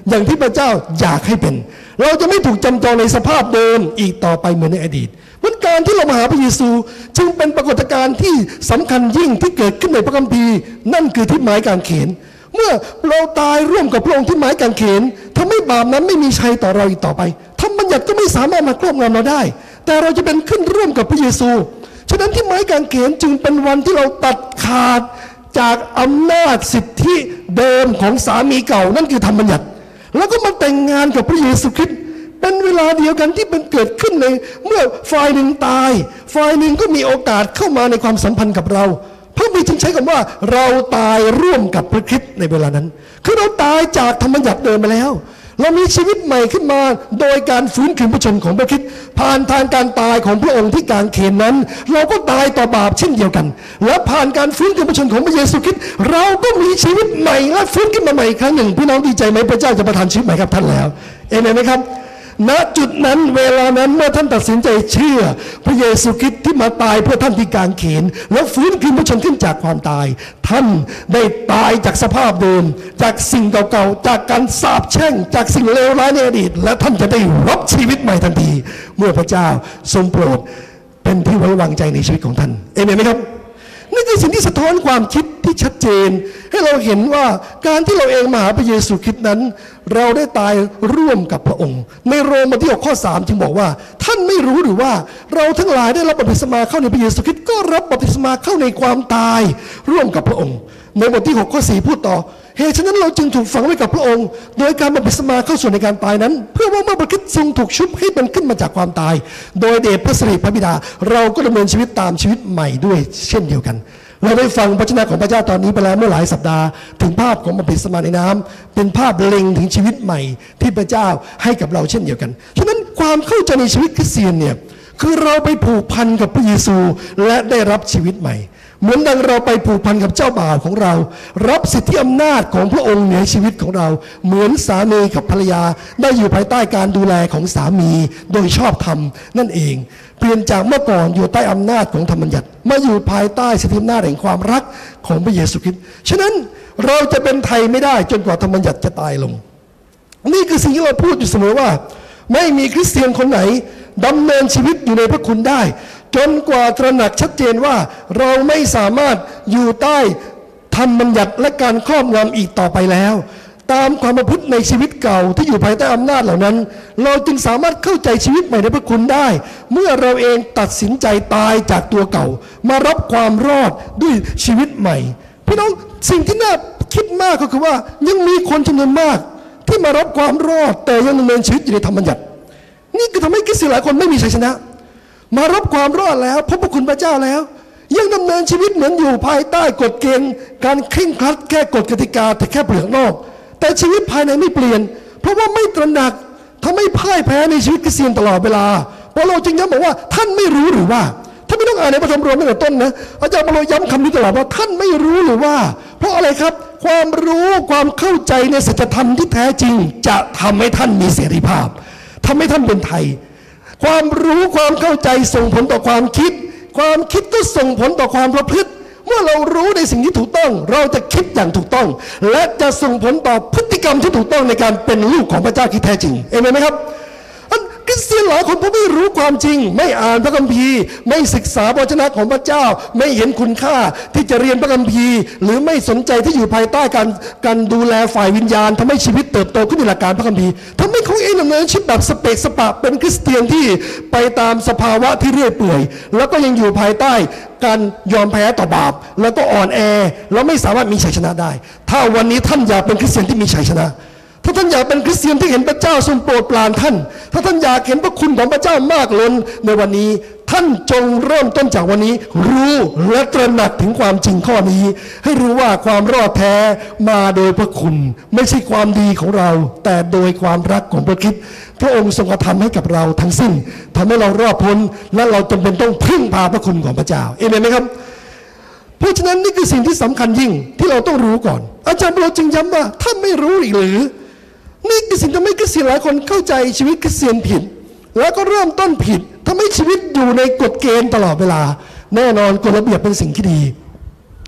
อย่างที่พระเจ้าอยากให้เป็น เราจะไม่ถูกจำจองในสภาพเดิมอีกต่อไปเหมือนในอดีตวันการที่เรามาหาพระเยซูจึงเป็นปรากฏการณ์ที่สำคัญยิ่งที่เกิดขึ้นในพระคัมภีร์นั่นคือที่ไม้กางเขนเมื่อเราตายร่วมกับพระองค์ที่ไม้กางเขนทำให้บาปนั้นไม่มีชัยต่อเราอีกต่อไปธรรมบัญญัติก็ไม่สามารถมาครอบงำเราได้แต่เราจะเป็นขึ้นร่วมกับพระเยซูฉะนั้นที่ไม้กางเขนจึงเป็นวันที่เราตัดขาดจากอำนาจสิทธิเดิมของสามีเก่านั่นคือธรรมบัญญัติแล้วก็มาแต่งงานกับพระเยซูคริสต์เป็นเวลาเดียวกันที่มันเกิดขึ้นในเมื่อฝ่ายหนึ่งตายฝ่ายหนึ่งก็มีโอกาสเข้ามาในความสัมพันธ์กับเราพระบิดาจึงใช้คำว่าเราตายร่วมกับพระคริสต์ในเวลานั้นคือเราตายจากธรรมบัญญัติเดิมไปแล้วเรามีชีวิตใหม่ขึ้นมาโดยการฟื้นคืนพระชนของพระคริสต์ผ่านทางการตายของพระองค์ที่กางเขนนั้นเราก็ตายต่อบาปเช่นเดียวกันและผ่านการฟื้นคืนพระชนของพระเยซูคริสต์เราก็มีชีวิตใหม่และฟื้นขึ้นมาใหม่อีกครั้งหนึ่งพี่น้องดีใจไหมพระเจ้าจะประทานชีวิตใหม่กับท่านแล้วเอเมนไหมครับณจุดนั้นเวลานั้นเมื่อท่านตัดสินใจเชื่อพระเยซูคริสต์ที่มาตายเพื่อท่านที่กางเขนแล้วฟื้นคืนพระชนขึ้นจากความตายท่านได้ตายจากสภาพเดิมจากสิ่งเก่าๆจากการสาปแช่งจากสิ่งเลวร้ายในอดีตและท่านจะได้รับชีวิตใหม่ทันทีเมื่อพระเจ้าทรงโปรดเป็นที่ไว้วางใจในชีวิตของท่านเอเมนไหมครับนี่คือสิ่งที่สะท้อนความคิดที่ชัดเจนให้เราเห็นว่าการที่เราเองมาหาพระเยซูคริสต์นั้นเราได้ตายร่วมกับพระองค์ในโรมบทที่6ข้อ3จึงบอกว่าท่านไม่รู้หรือว่าเราทั้งหลายได้รับบัพติศมาเข้าในพระเยซูคริสต์ก็รับบัพติศมาเข้าในความตายร่วมกับพระองค์ในบทที่6ข้อ4พูดต่อเหตุฉะนั้นเราจึงถูกฝังไว้กับพระองค์โดยการบัพติศมาเข้าส่วนในการตายนั้นเพื่อว่าเมื่อพระคริสต์ทรงถูกชุบให้มันขึ้นมาจากความตายโดยเดชพระสิริพระบิดาเราก็ดำเนินชีวิตตามชีวิตใหม่ด้วยเช่นเดียวกันเราได้ฟังพระชนะของพระเจ้าตอนนี้ไปแล้วเมื่อหลายสัปดาห์ถึงภาพของบัพติศมาในน้ำเป็นภาพเล็งถึงชีวิตใหม่ที่พระเจ้าให้กับเราเช่นเดียวกันฉะนั้นความเข้าใจในชีวิตคริสเตียนเนี่ยคือเราไปผูกพันกับพระเยซูและได้รับชีวิตใหม่เหมือนดังเราไปผูกพันกับเจ้าบ่าวของเรารับสิทธิอำนาจของพระองค์เหนือชีวิตของเราเหมือนสามีกับภรรยาได้อยู่ภายใต้การดูแลของสามีโดยชอบธรรมนั่นเองเปลี่ยนจากเมื่อก่อนอยู่ใต้อำนาจของธรรมบัญญัติมาอยู่ภายใต้สิทธิอำนาจแห่งความรักของพระเยซูคริสต์ฉะนั้นเราจะเป็นไทยไม่ได้จนกว่าธรรมบัญญัติจะตายลงนี่คือสิ่งที่เราพูดอยู่เสมอว่าไม่มีคริสเตียนคนไหนดำเนินชีวิตอยู่ในพระคุณได้จนกว่าตระหนักชัดเจนว่าเราไม่สามารถอยู่ใต้ธรรมบัญญัติและการครอบงำอีกต่อไปแล้วตามความประพฤติในชีวิตเก่าที่อยู่ภายใต้อำนาจเหล่านั้นเราจึงสามารถเข้าใจชีวิตใหม่ในพระคุณได้เมื่อเราเองตัดสินใจตายจากตัวเก่ามารับความรอดด้วยชีวิตใหม่พี่น้องสิ่งที่น่าคิดมากก็คือว่ายังมีคนจำนวนมากที่มารับความรอดแต่ยังดำเนินชีวิตอยู่ในธรรมบัญญัตินี่คือทำให้คริสเตียนหลายคนไม่มีชัยชนะมารับความรอดแล้วพบพระคุณพระเจ้าแล้วยังดำเนินชีวิตเหมือนอยู่ภายใต้กฎเกณฑ์การเคร่งครัดแค่กฎกติกาแต่แค่เปลือกนอกแต่ชีวิตภายในไม่เปลี่ยนเพราะว่าไม่ตระหนักทำให้พ่ายแพ้ในชีวิตคริสเตียนตลอดเวลาเพราะเราจึงย้ำบอกว่าท่านไม่รู้หรือว่าถ้าไม่ต้องอ่านในพระธรรมโรมตั้งแต่ต้นนะอาจารย์เปาโลย้ำคำนี้ตลอดว่าท่านไม่รู้หรือว่าเพราะอะไรครับความรู้ความเข้าใจในสัจธรรมที่แท้จริงจะทำให้ท่านมีเสรีภาพทำให้ท่านเป็นไทยความรู้ความเข้าใจส่งผลต่อความคิดความคิดก็ส่งผลต่อความประพฤติเมื่อเรารู้ในสิ่งที่ถูกต้องเราจะคิดอย่างถูกต้องและจะส่งผลต่อพฤติกรรมที่ถูกต้องในการเป็นลูกของพระเจ้าที่แท้จริงเอเมนไหมครับคริสเตียนหลายคนพอไม่รู้ความจริงไม่อ่านพระคัมภีร์ไม่ศึกษาพระวจนะของพระเจ้าไม่เห็นคุณค่าที่จะเรียนพระคัมภีร์หรือไม่สนใจที่อยู่ภายใต้การดูแลฝ่ายวิญญาณทำให้ชีวิตเติบโตขึ้นในหลักการพระคัมภีร์ทำให้เขาเองดำเนินชีวิตแบบสเปกสปะเป็นคริสเตียนที่ไปตามสภาวะที่เรื่อยเปื่อยแล้วก็ยังอยู่ภายใต้การยอมแพ้ต่อบาปแล้วก็อ่อนแอแล้วไม่สามารถมีชัยชนะได้ถ้าวันนี้ท่านอยากเป็นคริสเตียนที่มีชัยชนะถ้าท่านอยากเป็นคริสเตียนที่เห็นพระเจ้าทรงโปรดปรานท่านถ้าท่านอยากเห็นพระคุณของพระเจ้ามากล้นในวันนี้ท่านจงเริ่มต้นจากวันนี้รู้และตระหนักถึงความจริงข้อนี้ให้รู้ว่าความรอดแท้มาโดยพระคุณไม่ใช่ความดีของเราแต่โดยความรักของพระคริสต์พระองค์ทรงกระทำให้กับเราทั้งสิ้นทำให้เรารอดพ้นและเราจำเป็นต้องพึ่งพาพระคุณของพระเจ้าเอเมนไหมครับเพราะฉะนั้นนี่คือสิ่งที่สำคัญยิ่งที่เราต้องรู้ก่อนอาจารย์เราจึงย้ำว่าท่านไม่รู้อีกหรือนี่คือสิ่งที่ทำให้คริสเตียนหลายคนเข้าใจชีวิตคริสเตียนผิดแล้วก็เริ่มต้นผิดทำให้ชีวิตอยู่ในกฎเกณฑ์ตลอดเวลาแน่นอนกฎระเบียบเป็นสิ่งที่ดี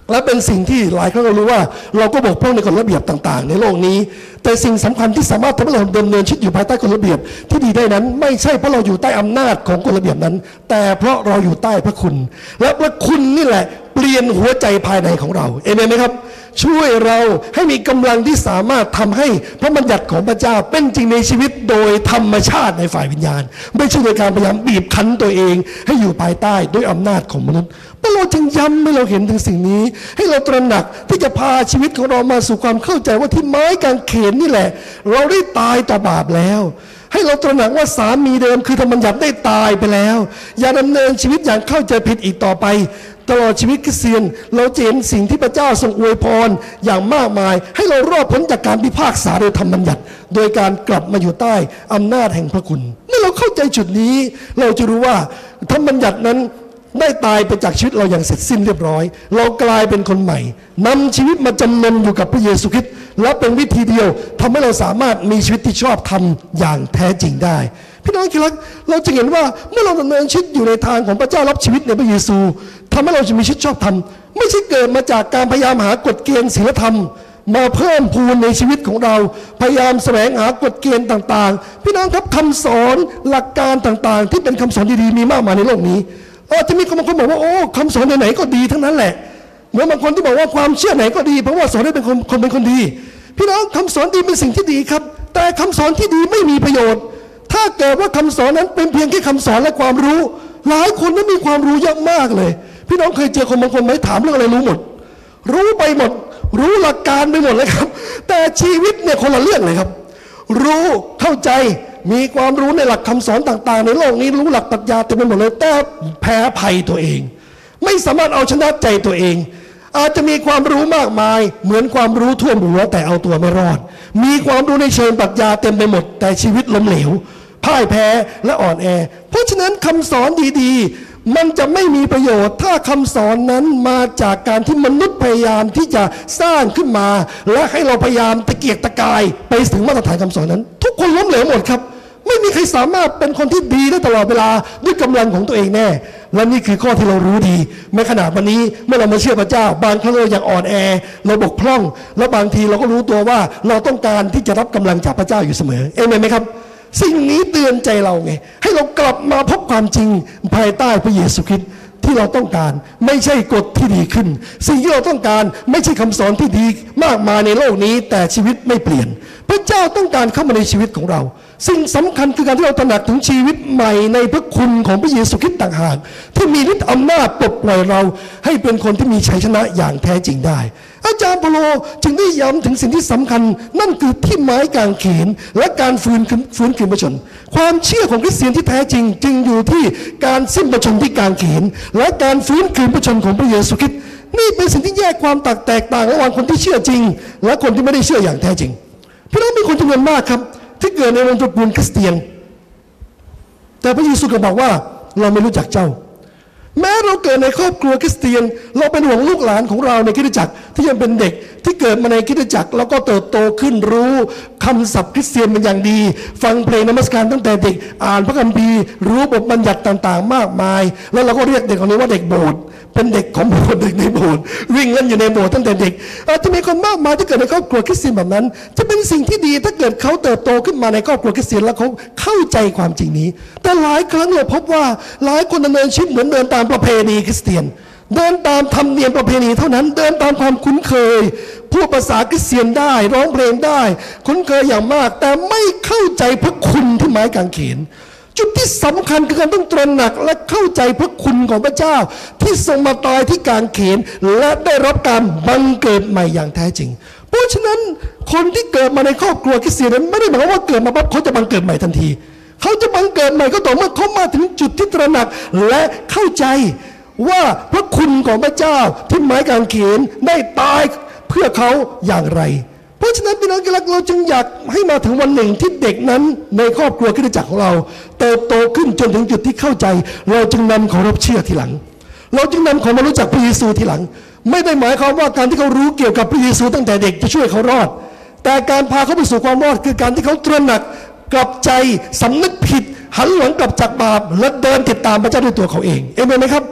และเป็นสิ่งที่หลายครั้งเรารู้ว่าเราก็บกพร่องในกฎระเบียบต่างๆในโลกนี้แต่สิ่งสำคัญที่สามารถทำให้เราดำเนินชีวิตอยู่ภายใต้กฎระเบียบที่ดีได้นั้นไม่ใช่เพราะเราอยู่ใต้อำนาจของกฎระเบียบนั้นแต่เพราะเราอยู่ใต้พระคุณและพระคุณนี่แหละเปลี่ยนหัวใจภายในของเราเอเมนไหมครับช่วยเราให้มีกำลังที่สามารถทำให้พระบัญญัติของพระเจ้าเป็นจริงในชีวิตโดยธรรมชาติในฝ่ายวิญญาณไม่ใช่โดยการพยายามบีบคั้นตัวเองให้อยู่ภายใต้ด้วยอำนาจของมนุษย์เราจึงย้ำให้เราเห็นถึงสิ่งนี้ให้เราตระหนักที่จะพาชีวิตของเรามาสู่ความเข้าใจว่าที่ไม้กางเขนนี่แหละเราได้ตายต่อบาปแล้วให้เราตระหนักว่าสามีเดิมคือธรรมบัญญัติได้ตายไปแล้วอย่าดำเนินชีวิตอย่างเข้าใจผิดอีกต่อไปตลอดชีวิตคริสเตียนเราจะเห็นสิ่งที่พระเจ้าทรงอวยพรอย่างมากมายให้เรารอดพ้นจากการพิพากษาโดยธรรมบัญญัติโดยการกลับมาอยู่ใต้อำนาจแห่งพระคุณเมื่อเราเข้าใจจุดนี้เราจะรู้ว่าธรรมบัญญัตินั้นได้ตายไปจากชีวิตเราอย่างเสร็จสิ้นเรียบร้อยเรากลายเป็นคนใหม่นำชีวิตมาจำนำอยู่กับพระเยซูคริสต์และเป็นวิธีเดียวทำให้เราสามารถมีชีวิตที่ชอบธรรมอย่างแท้จริงได้พี่น้องที่รักเราจะเห็นว่าเมื่อเราดำเนินชีวิตอยู่ในทางของพระเจ้ารับชีวิตในพระเยซูทำให้เราจะมีชีวิตชอบธรรมไม่ใช่เกิดมาจากการพยายามหากฎเกณฑ์ศีลธรรมมาเพิ่มพูนในชีวิตของเราพยายามแสวงหากฎเกณฑ์ต่างๆพี่น้องครับคำสอนหลักการต่างๆที่เป็นคำสอนดีๆมีมากมายในโลกนี้จะมีบางคนบอกว่าโอ้คำสอนไหนๆก็ดีทั้งนั้นแหละเหมือนบางคนที่บอกว่าความเชื่อไหนก็ดีเพราะว่าสอนให้เป็นคนเป็นคนดีพี่น้องคำสอนดีเป็นสิ่งที่ดีครับแต่คำสอนที่ดีไม่มีประโยชน์ถ้าเกิดว่าคำสอนนั้นเป็นเพียงแค่คำสอนและความรู้หลายคนนั้นมีความรู้เยอะมากเลยพี่น้องเคยเจอคนบางคนไหมถามเรื่องอะไรรู้หมดรู้ไปหมดรู้หลักการไปหมดเลยครับแต่ชีวิตเนี่ยคนละเรื่องเลยครับรู้เข้าใจมีความรู้ในหลักคำสอนต่างๆในโลกนี้รู้หลักปรัชญาเต็มไปหมดเลยแต่แพ้ภัยตัวเองไม่สามารถเอาชนะใจตัวเองอาจจะมีความรู้มากมายเหมือนความรู้ท่วมหัวแต่เอาตัวไม่รอดมีความรู้ในเชิงปรัชญาเต็มไปหมดแต่ชีวิตล้มเหลวพ่ายแพ้และอ่อนแอเพราะฉะนั้นคำสอนดีๆมันจะไม่มีประโยชน์ถ้าคำสอนนั้นมาจากการที่มนุษย์พยายามที่จะสร้างขึ้นมาและให้เราพยายามตะเกียกตะกายไปถึงมาตรฐานคำสอนนั้นทุกคนล้มเหลวหมดครับไม่มีใครสามารถเป็นคนที่ดีได้ตลอดเวลาด้วยกำลังของตัวเองแน่และนี่คือข้อที่เรารู้ดีแม้ขนาดวันนี้เมื่อเรามาเชื่อพระเจ้าบางครั้งเราอย่างอ่อนแอเราบกพร่องและบางทีเราก็รู้ตัวว่าเราต้องการที่จะรับกำลังจากพระเจ้าอยู่เสมอเอเมนไหมครับสิ่งนี้เตือนใจเราไงให้เรากลับมาพบความจริงภายใต้พระเยซูคริสต์ที่เราต้องการไม่ใช่กฎที่ดีขึ้นสิ่งที่เราต้องการไม่ใช่คำสอนที่ดีมากมายในโลกนี้แต่ชีวิตไม่เปลี่ยนพระเจ้าต้องการเข้ามาในชีวิตของเราสิ่งสำคัญคือการที่เราตระหนักถึงชีวิตใหม่ในพระคุณของพระเยซูคริสต์ต่างหากที่มีฤทธิ์อำนาจปลดปล่อยเราให้เป็นคนที่มีชัยชนะอย่างแท้จริงได้อาจารย์เปโลจึงได้ย้ำถึงสิ่งที่สำคัญนั่นคือที่ไม้กางเขนและการฟื้นคืนพระชนความเชื่อของคริสเตียนที่แท้จริงจึงอยู่ที่การสิ้นพระชนที่กางเขนและการฟื้นคืนพระชนของพระเยซูคริสต์นี่เป็นสิ่งที่แยกความแตกต่างระหว่างคนที่เชื่อจริงและคนที่ไม่ได้เชื่ออย่างแท้จริงพี่น้องมีคนจำนวนมากครับที่เกิดในวงตระกูลคริสเตียนแต่พระเยซูก็บอกว่าเราไม่รู้จักเจ้าแม้เราเกิดในครอบครัวคริสเตียนเราเป็นห่วงลูกหลานของเราในคริสตจักรที่ยังเป็นเด็กที่เกิดมาในคริสตจักรแล้วก็เติบโตขึ้นรู้คำศัพท์คริสเตียนเป็นอย่างดีฟังเพลงนมัสการตั้งแต่เด็กอ่านพระคัมภีร์รู้บทบัญญัติต่างๆมากมายแล้วเราก็เรียกเด็กคนนี้ว่าเด็กโบสถ์เป็นเด็กของโบสถ์เด็กในโบสถ์วิ่งเล่นอยู่ในโบสถ์ตั้งแต่เด็กอาจจะมีคนมากมายที่เกิดในครอบครัวคริสเตียนแบบนั้นจะเป็นสิ่งที่ดีถ้าเกิดเขาเติบโตขึ้นมาในครอบครัวคริสเตียนแล้วเขาเข้าใจความจริงนี้แต่หลายครั้งเราพบว่าหลายคนดำเนินชีวิตเหมือนเดินตามประเพณีคริสเตียนเดินตามธรรมเนียมประเพณีเท่านั้นเดินตามความคุ้นเคยพูดภาษาคริสเตียนได้ร้องเพลงได้คุ้นเคยอย่างมากแต่ไม่เข้าใจพระคุณที่ไม้กางเขนจุดที่สำคัญคือการต้องตระหนักและเข้าใจพระคุณของพระเจ้าที่ทรงมาตายที่กางเขนและได้รับการบังเกิดใหม่อย่างแท้จริงเพราะฉะนั้นคนที่เกิดมาในครอบครัวคริสเตียนนั้นไม่ได้หมายความว่าเกิดมาปั๊บเขาจะบังเกิดใหม่ทันทีเขาจะบังเกิดใหม่ก็ต่อเมื่อเขามาถึงจุดที่ตระหนักและเข้าใจว่าพระคุณของพระเจ้าที่ไม้กางเขนได้ตายเพื่อเขาอย่างไรเพราะฉะนั้นพี่น้องที่รักเราจึงอยากให้มาถึงวันหนึ่งที่เด็กนั้นในครอบครัวคริสตจักรของเราเติบโตขึ้นจนถึงจุดที่เข้าใจเราจึงนำเขารับเชื่อทีหลังเราจึงนำเขามารู้จักพระเยซูทีหลังไม่ได้หมายความว่าการที่เขารู้เกี่ยวกับพระเยซูตั้งแต่เด็กจะช่วยเขารอดแต่การพาเขาไปสู่ความรอดคือการที่เขาตระหนักกลับใจสำนึกผิดหันหลังกลับจากบาปและเดินติดตามพระเจ้าด้วยตัวเขาเองเอเมนไหมครับ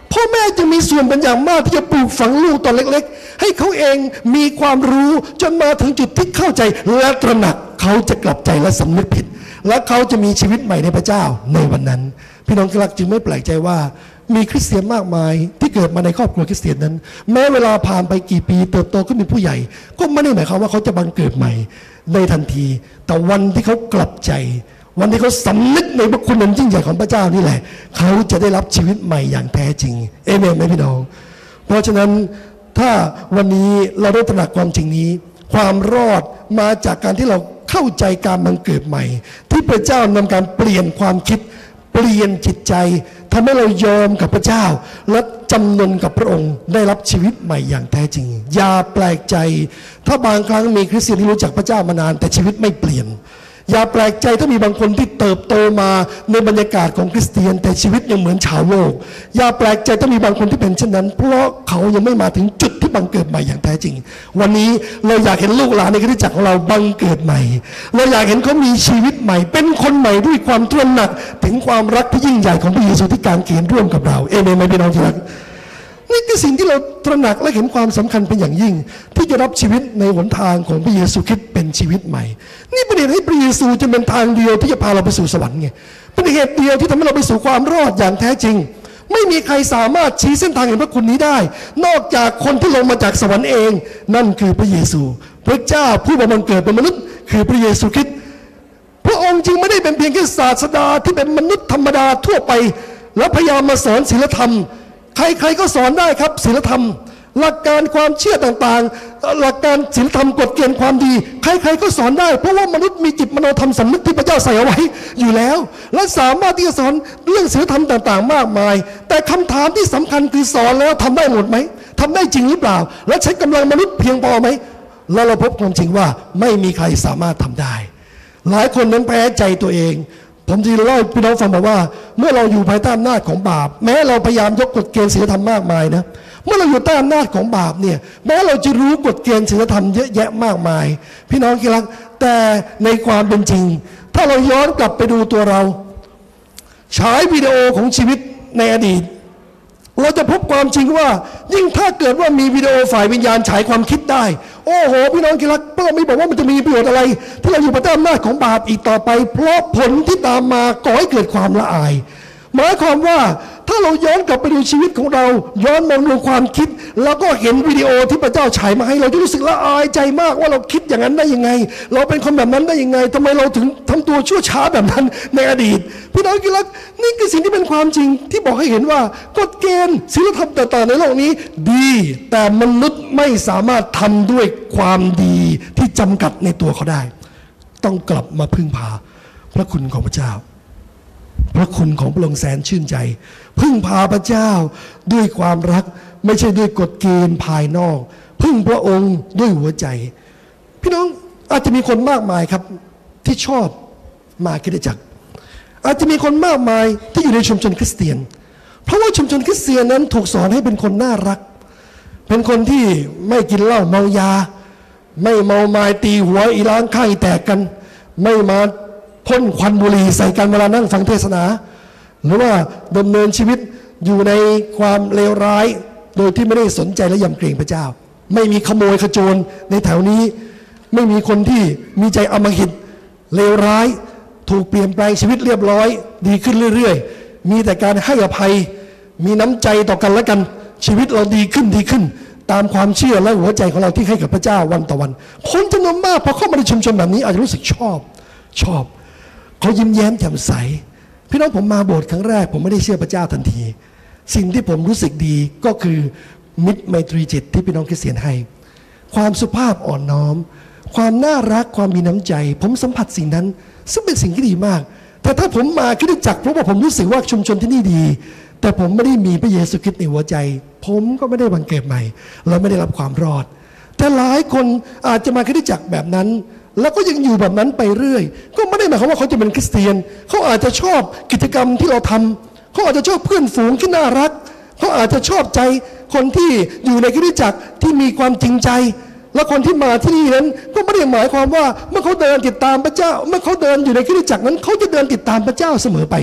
พ่อแม่จะมีส่วนเป็นอย่างมากที่จะปลูกฝังลูกตอนเล็กๆให้เขาเองมีความรู้จนมาถึงจุดที่เข้าใจและตระหนักเขาจะกลับใจและสำนึกผิดและเขาจะมีชีวิตใหม่ในพระเจ้าในวันนั้นพี่น้องที่รักจึงไม่แปลกใจว่ามีคริสเตียนมากมายที่เกิดมาในครอบครัวคริสเตียนนั้นแม้เวลาผ่านไปกี่ปีเติบโตขึ้นเป็นผู้ใหญ่ก็ไม่ได้หมายความว่าเขาจะบังเกิดใหม่ในทันทีแต่วันที่เขากลับใจวันที่เขาสำนึกในพระคุณอันยิ่งใหญ่ของพระเจ้านี่แหละเขาจะได้รับชีวิตใหม่อย่างแท้จริงเอเมนไหมพี่น้องเพราะฉะนั้นถ้าวันนี้เราได้ตระหนักความจริงนี้ความรอดมาจากการที่เราเข้าใจการบังเกิดใหม่ที่พระเจ้านำการเปลี่ยนความคิดเปลี่ยนจิตใจทำให้เรายอมกับพระเจ้าและจำนนกับพระองค์ได้รับชีวิตใหม่อย่างแท้จริงอย่าแปลกใจถ้าบางครั้งมีคริสเตียนที่รู้จักพระเจ้ามานานแต่ชีวิตไม่เปลี่ยนอย่าแปลกใจถ้ามีบางคนที่เติบโตมาในบรรยากาศของคริสเตียนแต่ชีวิตยังเหมือนชาวโลกอย่าแปลกใจถ้ามีบางคนที่เป็นเช่นนั้นเพราะเขายังไม่มาถึงจุดที่บังเกิดใหม่อย่างแท้จริงวันนี้เราอยากเห็นลูกหลานในคริสตจักรของเราบังเกิดใหม่เราอยากเห็นเขามีชีวิตใหม่เป็นคนใหม่ด้วยความตระหนักถึงความรักที่ยิ่งใหญ่ของพระเยซูที่กางเขนร่วมกับเราเอเมนไหมพี่น้องที่รักนี่คือสิ่งที่เราตระหนักและเห็นความสำคัญเป็นอย่างยิ่งที่จะรับชีวิตในหนทางของพระเยซูคริสต์เป็นชีวิตใหม่นี่เป็นเหตุให้พระเยซูจะเป็นทางเดียวที่จะพาเราไปสู่สวรรค์ไงเป็นเหตุเดียวที่ทำให้เราไปสู่ความรอดอย่างแท้จริงไม่มีใครสามารถชี้เส้นทางแห่งพระคุณนี้ได้นอกจากคนที่ลงมาจากสวรรค์เองนั่นคือพระเยซูพระเจ้าผู้บังเกิดเป็นมนุษย์คือพระเยซูคริสต์พระองค์จึงไม่ได้เป็นเพียงแค่ศาสดาที่เป็นมนุษย์ธรรมดาทั่วไปแล้วพยายามมาสอนศีลธรรมใครๆก็สอนได้ครับศีลธรรมหลักการความเชื่อต่างๆหลักการศีลธรรมกฎเกณฑ์ความดีใครๆก็สอนได้เพราะว่ามนุษย์มีจิตมโนธรรมสำนึกที่พระเจ้าใส่เอาไว้อยู่แล้วและสามารถที่จะสอนเรื่องศีลธรรมต่างๆมากมายแต่คำถามที่สำคัญคือสอนแล้วทำได้หมดไหมทำได้จริงหรือเปล่าและใช้กำลังมนุษย์เพียงพอไหมแล้วเราพบความจริงว่าไม่มีใครสามารถทำได้หลายคนนั้นแพ้ใจตัวเองผมจะเล่าพี่น้องฟังบอกว่าเมื่อเราอยู่ภายใต้อำนาจของบาปแม้เราพยายามยกกฎเกณฑ์ศีลธรรมมากมายนะเมื่อเราอยู่ใต้อำนาจของบาปเนี่ยแม้เราจะรู้กฎเกณฑ์ศีลธรรมเยอะแยะมากมายพี่น้องที่รักแต่ในความเป็นจริงถ้าเราย้อนกลับไปดูตัวเราฉายวิดีโอของชีวิตในอดีตเราจะพบความจริงว่ายิ่งถ้าเกิดว่ามีวิดีโอฝ่ายวิญญาณฉายความคิดได้โอ้โหพี่น้องที่รักเราไม่บอกว่ามันจะมีประโยชน์อะไรที่เราอยู่ภายใต้อำนาจของบาปอีกต่อไปเพราะผลที่ตามมาก่อให้เกิดความละอายหมายความว่าถ้าเราย้อนกลับไปดูชีวิตของเราย้อนมองดูความคิดแล้วก็เห็นวิดีโอที่พระเจ้าฉายมาให้เราจะรู้สึกละอายใจมากว่าเราคิดอย่างนั้นได้ยังไงเราเป็นคนแบบนั้นได้ยังไงทำไมเราถึงทำตัวชั่วช้าแบบนั้นในอดีตพี่น้องที่รักนี่คือสิ่งที่เป็นความจริงที่บอกให้เห็นว่ากฎเกณฑ์ศีลธรรมต่างๆในโลกนี้ดีแต่มนุษย์ไม่สามารถทำด้วยความดีที่จำกัดในตัวเขาได้ต้องกลับมาพึ่งพาพระคุณของพระเจ้าพระคุณของพระองค์แสนชื่นใจพึ่งพาพระเจ้าด้วยความรักไม่ใช่ด้วยกฎเกณฑ์ภายนอกพึ่งพระองค์ด้วยหัวใจพี่น้องอาจจะมีคนมากมายครับที่ชอบมาคริสตจักรอาจจะมีคนมากมายที่อยู่ในชุมชนคริสเตียนเพราะว่าชุมชนคริสเตียนนั้นถูกสอนให้เป็นคนน่ารักเป็นคนที่ไม่กินเหล้าเมายาไม่เมาไม้ตีหัวอีล้างข้างอีแตกกันไม่มาพ่นควันบุหรี่ใส่กันเวลานั่งฟังเทศนาหรือว่าดำเนินชีวิตอยู่ในความเลวร้ายโดยที่ไม่ได้สนใจและยำเกรงพระเจ้าไม่มีขโมยขโจรในแถวนี้ไม่มีคนที่มีใจอำมหิตเลวร้ายถูกเปลี่ยนแปลงชีวิตเรียบร้อยดีขึ้นเรื่อยๆมีแต่การให้อภัยมีน้ำใจต่อกันและกันชีวิตเราดีขึ้นตามความเชื่อและหัวใจของเราที่ให้กับพระเจ้าวันต่อวันคนจำนวนมากพอเข้ามาในชุมชนแบบนี้อาจจะรู้สึกชอบเขายิ้มแย้มแจ่มใสพี่น้องผมมาโบสถ์ครั้งแรกผมไม่ได้เชื่อพระเจ้าทันทีสิ่งที่ผมรู้สึกดีก็คือมิตรไมตรีจิตที่พี่น้องคริสเตียนให้ความสุภาพอ่อนน้อมความน่ารักความมีน้ำใจผมสัมผัสสิ่งนั้นซึ่งเป็นสิ่งที่ดีมากแต่ถ้าผมมาคริสตจักรเพราะว่าผมรู้สึกว่าชุมชนที่นี่ดีแต่ผมไม่ได้มีพระเยซูคริสต์ในหัวใจผมก็ไม่ได้บังเกิดใหม่และไม่ได้รับความรอดแต่หลายคนอาจจะมาคริสตจักรแบบนั้นแล้วก็ยังอยู่แบบนั้นไปเรื่อยก็ไม่ได้หมายความว่าเขาจะเป็นคริสเตียนเขาอาจจะชอบกิจกรรมที่เราทำเขาอาจจะชอบเพื่อนฝูงที่น่ารักเขาอาจจะชอบใจคนที่อยู่ในคริสตจักรที่มีความจริงใจและคนที่มาที่นี่นั้นก็ไม่ได้หมายความว่าเมื่อเขาเดินติดตามพระเจ้าเมื่อเขาเดินอยู่ในคริสตจักรนั้นเขาจะเดินติดตามพระเจ้าเสมอไป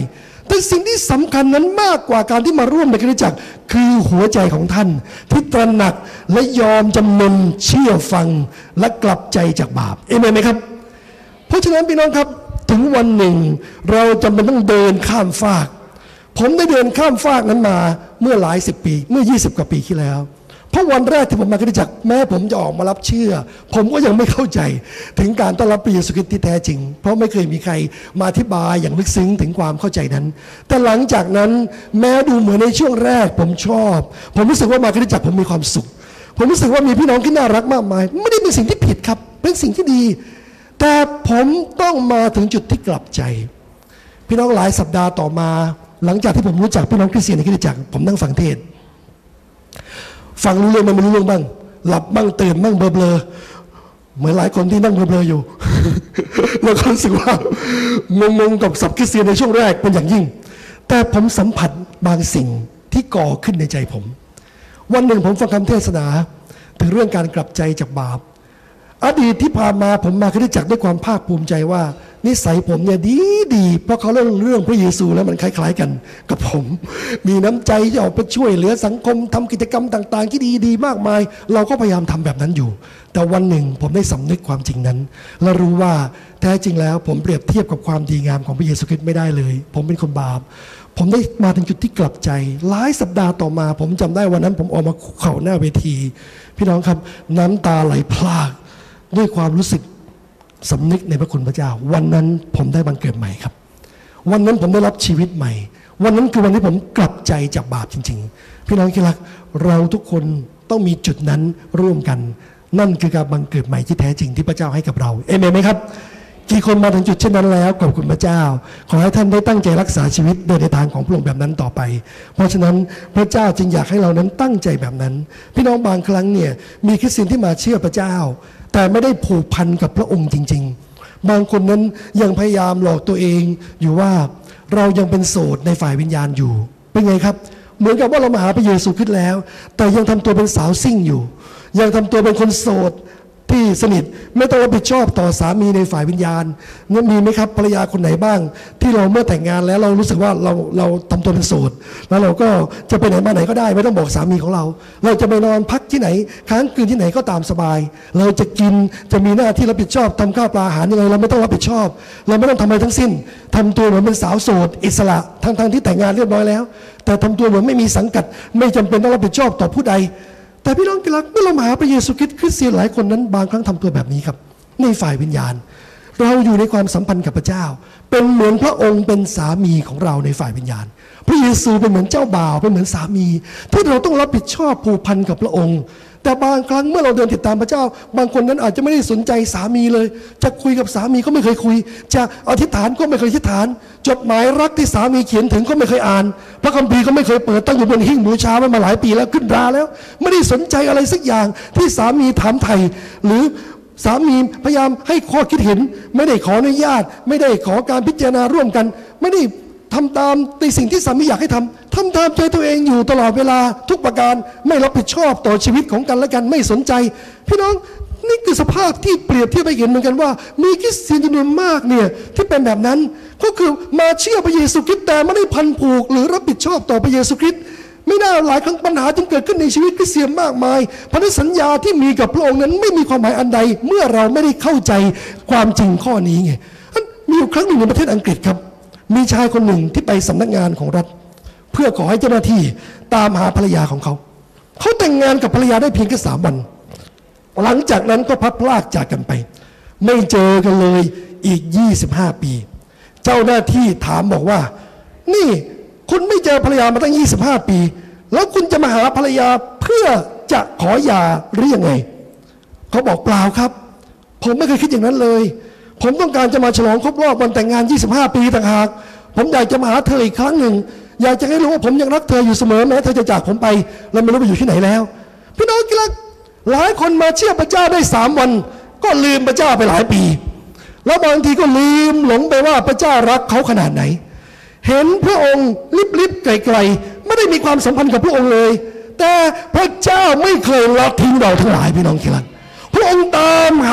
แต่สิ่งที่สำคัญนั้นมากกว่าการที่มาร่วมในคริสตจักรคือหัวใจของท่านที่ตระหนักและยอมจำนนเชื่อฟังและกลับใจจากบาปเอเมนไหมครับเพราะฉะนั้นพี่น้องครับถึงวันหนึ่งเราจำเป็นต้องเดินข้ามฟากผมได้เดินข้ามฟากนั้นมาเมื่อหลาย10 ปีเมื่อ20 กว่าปีที่แล้วเพราะวันแรกที่ผมมาคริสตจักรแม้ผมจะออกมารับเชื่อผมก็ยังไม่เข้าใจถึงการต้อนรับพระเยซูคริสต์ที่แท้จริงเพราะไม่เคยมีใครมาอธิบายอย่างลึกซึ้งถึงความเข้าใจนั้นแต่หลังจากนั้นแม้ดูเหมือนในช่วงแรกผมชอบผมรู้สึกว่ามาคริสตจักรผมมีความสุขผมรู้สึกว่ามีพี่น้องที่น่ารักมากมายไม่ได้เป็นสิ่งที่ผิดครับเป็นสิ่งที่ดีแต่ผมต้องมาถึงจุดที่กลับใจพี่น้องหลายสัปดาห์ต่อมาหลังจากที่ผมรู้จักพี่น้องคริสเตียนในคริสตจักรผมนั่งฟังเทศฟังรู้เรื่องมันไม่รู้เรื่องบ้างหลับบ้างตื่นบ้างเบลอเหมือนหลายคนที่นั่งเบลออยู่ แล้วก็รู้สึกว่างงกับศัพท์คริสเตียนในช่วงแรกเป็นอย่างยิ่งแต่ผมสัมผัสบางสิ่งที่ก่อขึ้นในใจผมวันหนึ่งผมฟังคำเทศนาถึงเรื่องการกลับใจจากบาปอดีตที่ผ่านมาผมมาคริสตจักรด้วยความภาคภูมิใจว่านิสัยผมเนี่ยดีเพราะเขาเรื่องพระเยซูแล้วมันคล้ายๆกันกับผมมีน้ำใจที่ออกไปช่วยเหลือสังคมทำกิจกรรมต่างๆที่ดีมากมายเราก็พยายามทำแบบนั้นอยู่แต่วันหนึ่งผมได้สำนึกความจริงนั้นและรู้ว่าแท้จริงแล้วผมเปรียบเทียบกับความดีงามของพระเยซูคริสต์ไม่ได้เลยผมเป็นคนบาปผมได้มาถึงจุดที่กลับใจหลายสัปดาห์ต่อมาผมจำได้วันนั้นผมออกมาคุกเข่าหน้าเวทีพี่น้องครับน้ำตาไหลพรากด้วยความรู้สึกสำนึกในพระคุณพระเจ้าวันนั้นผมได้บังเกิดใหม่ครับวันนั้นผมได้รับชีวิตใหม่วันนั้นคือวันที่ผมกลับใจจากบาปจริงๆพี่น้องที่รักเราทุกคนต้องมีจุดนั้นร่วมกันนั่นคือการบังเกิดใหม่ที่แท้จริงที่พระเจ้าให้กับเราเอเมนไหมครับกี่คนมาถึงจุดเช่นนั้นแล้วขอบคุณพระเจ้าขอให้ท่านได้ตั้งใจรักษาชีวิตโดยในทางของพระองค์แบบนั้นต่อไปเพราะฉะนั้นพระเจ้าจึงอยากให้เรานั้นตั้งใจแบบนั้นพี่น้องบางครั้งเนี่ยมีคริสเตียนที่มาเชื่อพระเจ้าแต่ไม่ได้ผูกพันกับพระองค์จริงๆบางคนนั้นยังพยายามหลอกตัวเองอยู่ว่าเรายังเป็นโสดในฝ่ายวิญญาณอยู่เป็นไงครับเหมือนกับว่าเรามาหาพระเยซูคริสต์แล้วแต่ยังทำตัวเป็นสาวซิ่งอยู่ยังทำตัวเป็นคนโสดที่สนิทไม่ต้องรับผิดชอบต่อสามีในฝ่ายวิญญาณนั้นมีไหมครับภรรยาคนไหนบ้างที่เราเมื่อแต่งงานแล้วเรารู้สึกว่าเราทำตัวเป็นโสดแล้วเราก็จะไปไหนมาไหนก็ได้ไม่ต้องบอกสามีของเราจะไปนอนพักที่ไหนค้างคืนที่ไหนก็ตามสบายเราจะกินจะมีหน้าที่รับผิดชอบทำข้าวปลาอาหารยังไงเราไม่ต้องรับผิดชอบเราไม่ต้องทำอะไรทั้งสิ้นทำตัวเหมือนเป็นสาวโสดอิสระทั้งที่แต่งงานเรียบร้อยแล้วแต่ทำตัวเหมือนไม่มีสังกัดไม่จำเป็นต้องรับผิดชอบต่อผู้ใดแต่พี่น้องที่รักเมื่อเรามาหาพระเยซูคริสต์คริสเตียนหลายคนนั้นบางครั้งทำตัวแบบนี้ครับในฝ่ายวิญญาณเราอยู่ในความสัมพันธ์กับพระเจ้าเป็นเหมือนพระองค์เป็นสามีของเราในฝ่ายวิญญาณพระเยซูเป็นเหมือนเจ้าบ่าวเป็นเหมือนสามีที่เราต้องรับผิดชอบผูกพันกับพระองค์แต่บางครั้งเมื่อเราเดินติดตามพระเจ้าบางคนนั้นอาจจะไม่ได้สนใจสามีเลยจะคุยกับสามีก็ไม่เคยคุยจะอธิษฐานก็ไม่เคยอธิษฐานจดหมายรักที่สามีเขียนถึงก็ไม่เคยอ่านพระคัมภีร์ก็ไม่เคยเปิดตั้งอยู่บนหิ้งบูชามาหลายปีแล้วขึ้นราแล้วไม่ได้สนใจอะไรสักอย่างที่สามีถามไถ่หรือสามีพยายามให้ข้อคิดเห็นไม่ได้ขออนุญาตไม่ได้ขอการพิจารณาร่วมกันไม่ได้ทำตามในสิ่งที่สามีอยากให้ทำตามใจตัวเองอยู่ตลอดเวลาทุกประการไม่รับผิดชอบต่อชีวิตของกันและกันไม่สนใจพี่น้องนี่คือสภาพที่เปรียบเทียบไปเห็นเหมือนกันว่ามีคริสเตียนจำนวนมากเนี่ยที่เป็นแบบนั้นก็คือมาเชื่อพระเยซูคริสต์แต่ไม่ได้พันผูกหรือรับผิดชอบต่อพระเยซูคริสต์ไม่น่าหลายครั้งปัญหาจึงเกิดขึ้นในชีวิตคริสเตียนมากมายพันธสัญญาที่มีกับพระองค์นั้นไม่มีความหมายอันใดเมื่อเราไม่ได้เข้าใจความจริงข้อนี้ไงมีอยู่ครั้งหนึ่งในประเทศอังกฤษครับมีชายคนหนึ่งที่ไปสำนักงานของรัฐเพื่อขอให้เจ้าหน้าที่ตามหาภรรยาของเขาแต่งงานกับภรรยาได้เพียงแค่3 วันหลังจากนั้นก็พลัดพรากจากกันไปไม่เจอกันเลยอีก25 ปีเจ้าหน้าที่ถามบอกว่านี่คุณไม่เจอภรรยามาตั้ง25 ปีแล้วคุณจะมาหาภรรยาเพื่อจะขอหย่าหรือยังไงเขาบอกเปล่าครับผมไม่เคยคิดอย่างนั้นเลยผมต้องการจะมาฉลองครบรอบวันแต่งงาน25 ปีต่างหากผมอยากจะมาหาเธออีกครั้งหนึ่งอยากจะให้รู้ว่าผมยังรักเธออยู่เสมอแม้เธอจะจากผมไปและไม่รู้ไปอยู่ที่ไหนแล้วพี่น้องที่รักหลายคนมาเชื่อพระเจ้าได้3 วันก็ลืมพระเจ้าไปหลายปีแล้วบางทีก็ลืมหลงไปว่าพระเจ้ารักเขาขนาดไหนเห็นพระองค์ลิบๆไกลๆไม่ได้มีความสัมพันธ์กับพระองค์เลยแต่พระเจ้าไม่เคยละทิ้งเราทั้งหลายพี่น้องที่รักพระองค์ตามหา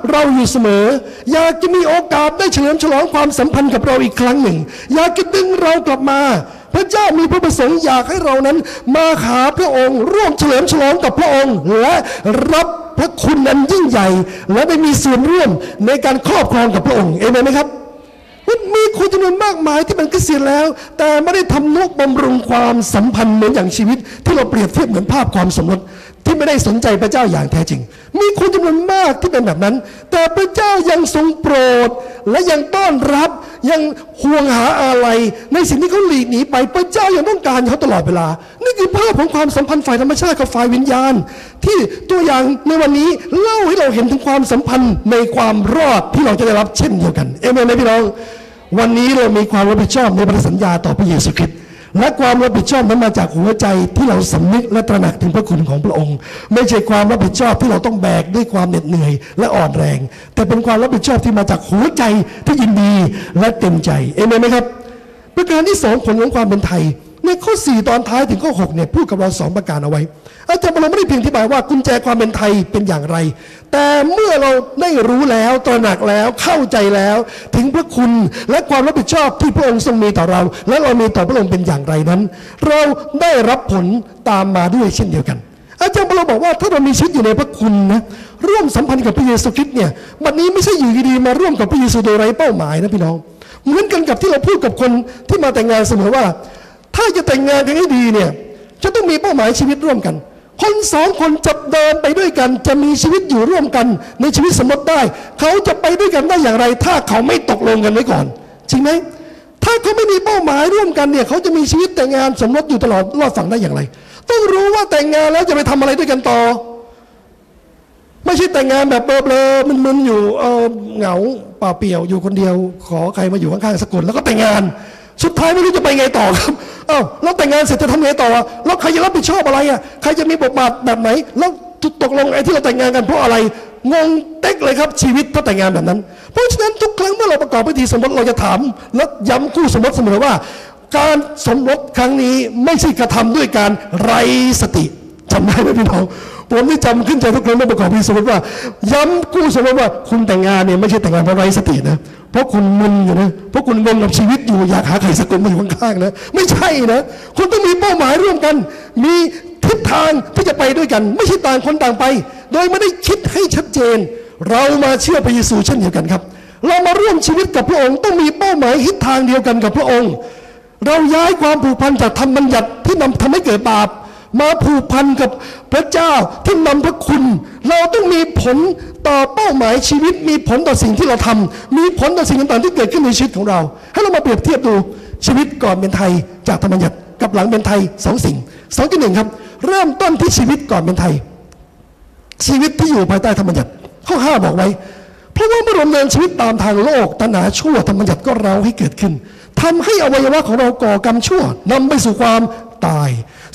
เราอยู่เสมออยากจะมีโอกาสได้เฉลิมฉลองความสัมพันธ์กับเราอีกครั้งหนึ่งอยากจะดึงเรากลับมาพระเจ้ามีพระประสงค์อยากให้เรานั้นมาหาพระองค์ร่วมเฉลิมฉลองกับพระองค์และรับพระคุณนั้นยิ่งใหญ่และได้มีส่วนร่วมในการครอบครองกับพระองค์เอเมนไหมครับมีคนจำนวนมากมายที่เป็นคริสเตียนแล้วแต่ไม่ได้ทำนุบำรุงความสัมพันธ์เหมือนอย่างชีวิตที่เราเปรียบเทียบเหมือนภาพความสมรสที่ไม่ได้สนใจพระเจ้าอย่างแท้จริงมีคนจำนวนมากที่เป็นแบบนั้นแต่พระเจ้ายังทรงโปรดและยังต้อนรับยังห่วงหาอะไรในสิ่งที่เขาหลีกหนีไปพระเจ้ายังต้องการเขาตลอดเวลานี่คือภาพของความสัมพันธ์ฝ่ายธรรมชาติกับฝ่ายวิญญาณที่ตัวอย่างในวันนี้เล่าให้เราเห็นถึงความสัมพันธ์ในความรอดที่เราจะได้รับเช่นเดียวกันเอเมนไหมพี่น้องวันนี้เรามีความรับผิดชอบในพันธสัญญาต่อพระเยซูคริสต์และความรับผิดชอบนั้นมาจากหัวใจที่เราสำนึกและตระหนักถึงพระคุณของพระองค์ไม่ใช่ความรับผิดชอบที่เราต้องแบกด้วยความเหน็ดเหนื่อยและอ่อนแรงแต่เป็นความรับผิดชอบที่มาจากหัวใจที่ยินดีและเต็มใจเอเมนไหมครับประการที่2ผลของความเป็นไทยในข้อ4ตอนท้ายถึงข้อ6เนี่ยพูดกับเรา2ประการเอาไว้อาจารย์เราไม่ได้เพียงอธิบายว่ากุญแจความเป็นไทยเป็นอย่างไรแต่เมื่อเราได้รู้แล้วตระหนักแล้วเข้าใจแล้วถึงพระคุณและความรับผิดชอบที่พระองค์ทรงมีต่อเราและเรามีต่อพระองค์เป็นอย่างไรนั้นเราได้รับผลตามมาด้วยเช่นเดียวกันอาจารย์เราบอกว่าถ้าเรามีชีวิตอยู่ในพระคุณนะร่วมสัมพันธ์กับพระเยซูคริสต์เนี่ยบัดนี้ไม่ใช่อยู่ดีๆมาร่วมกับพระเยซูโดยไร้เป้าหมายนะพี่น้องเหมือนกันกับที่เราพูดกับคนที่มาแต่งงานเสมอว่าถ้าจะแต่งงานกันให้ดีเนี่ยจะต้องมีเป้าหมายชีวิตร่วมกันคน2คนจะเดินไปด้วยกันจะมีชีวิตอยู่ร่วมกันในชีวิตสมรสได้เขาจะไปด้วยกันได้อย่างไรถ้าเขาไม่ตกลงกันไว้ก่อนจริงไหมถ้าเขาไม่มีเป้าหมายร่วมกันเนี่ยเขาจะมีชีวิตแต่งงานสมรสอยู่ตลอดรอดฝั่งได้อย่างไรต้องรู้ว่าแต่งงานแล้วจะไปทำอะไรด้วยกันต่อไม่ใช่แต่งงานแบบเบลอๆมึนๆอยู่เหงาเปล่าเปลี่ยวอยู่คนเดียวขอใครมาอยู่ข้างๆสักคนแล้วก็แต่งงานสุดท้ายไม่รู้จะไปไงต่อครับแล้วแต่งงานเสร็จจะทำไงต่อแล้วใครจะรับผิดชอบอะไรใครจะมีบทบาทแบบไหนแล้วตกลงไอ้ที่เราแต่งงานกันเพราะอะไรงงเต็กเลยครับชีวิตถ้าแต่งงานแบบนั้นเพราะฉะนั้นทุกครั้งเมื่อเราประกอบพิธีสมรสเราจะถามและย้ำคู่สมรสเสมอว่าการสมรสครั้งนี้ไม่ใช่กระทำด้วยการไร้สติจำได้ไหมพี่น้องผมนี่จำขึ้นใจทุกครั้งเมื่อประกอบพิธีสมรสว่าย้ำคู่สมรสว่าคุณแต่งงานเนี่ยไม่ใช่แต่งงานเพราะไร้สตินะเพราะคุณมึนอยู่นะเพราะคุณงงกับชีวิตอยู่อยากหาใครสักคนมาอยู่ข้างๆนะไม่ใช่นะคุณต้องมีเป้าหมายร่วมกันมีทิศทางที่จะไปด้วยกันไม่ใช่ต่างคนต่างไปโดยไม่ได้คิดให้ชัดเจนเรามาเชื่อพระเยซูเช่นเดียวกันครับเรามาร่วมชีวิตกับพระองค์ต้องมีเป้าหมายทิศทางเดียวกันกับพระองค์เราย้ายความผูกพันจากธรรมบัญญัติที่ทำให้เกิดบาปมาผูกพันกับพระเจ้าที่นำพระคุณเราต้องมีผลต่อเป้าหมายชีวิตมีผลต่อสิ่งที่เราทำมีผลต่อสิ่งต่างๆที่เกิดขึ้นในชีวิตของเราให้เรามาเปรียบเทียบดูชีวิตก่อนเป็นไทยจากธรรมบัญญัติกับหลังเป็นไทย2 สิ่ง2ที่1ครับเริ่มต้นที่ชีวิตก่อนเป็นไทยชีวิตที่อยู่ภายใต้ธรรมบัญญัติข้อ5บอกไว้เพราะว่าเมื่อเราดำเนินชีวิตตามทางโลกตัณหาชั่วธรรมบัญญัติก็เร้าให้เกิดขึ้นทำให้อวัยวะของเราก่อกรรมชั่วนำไปสู่ความตาย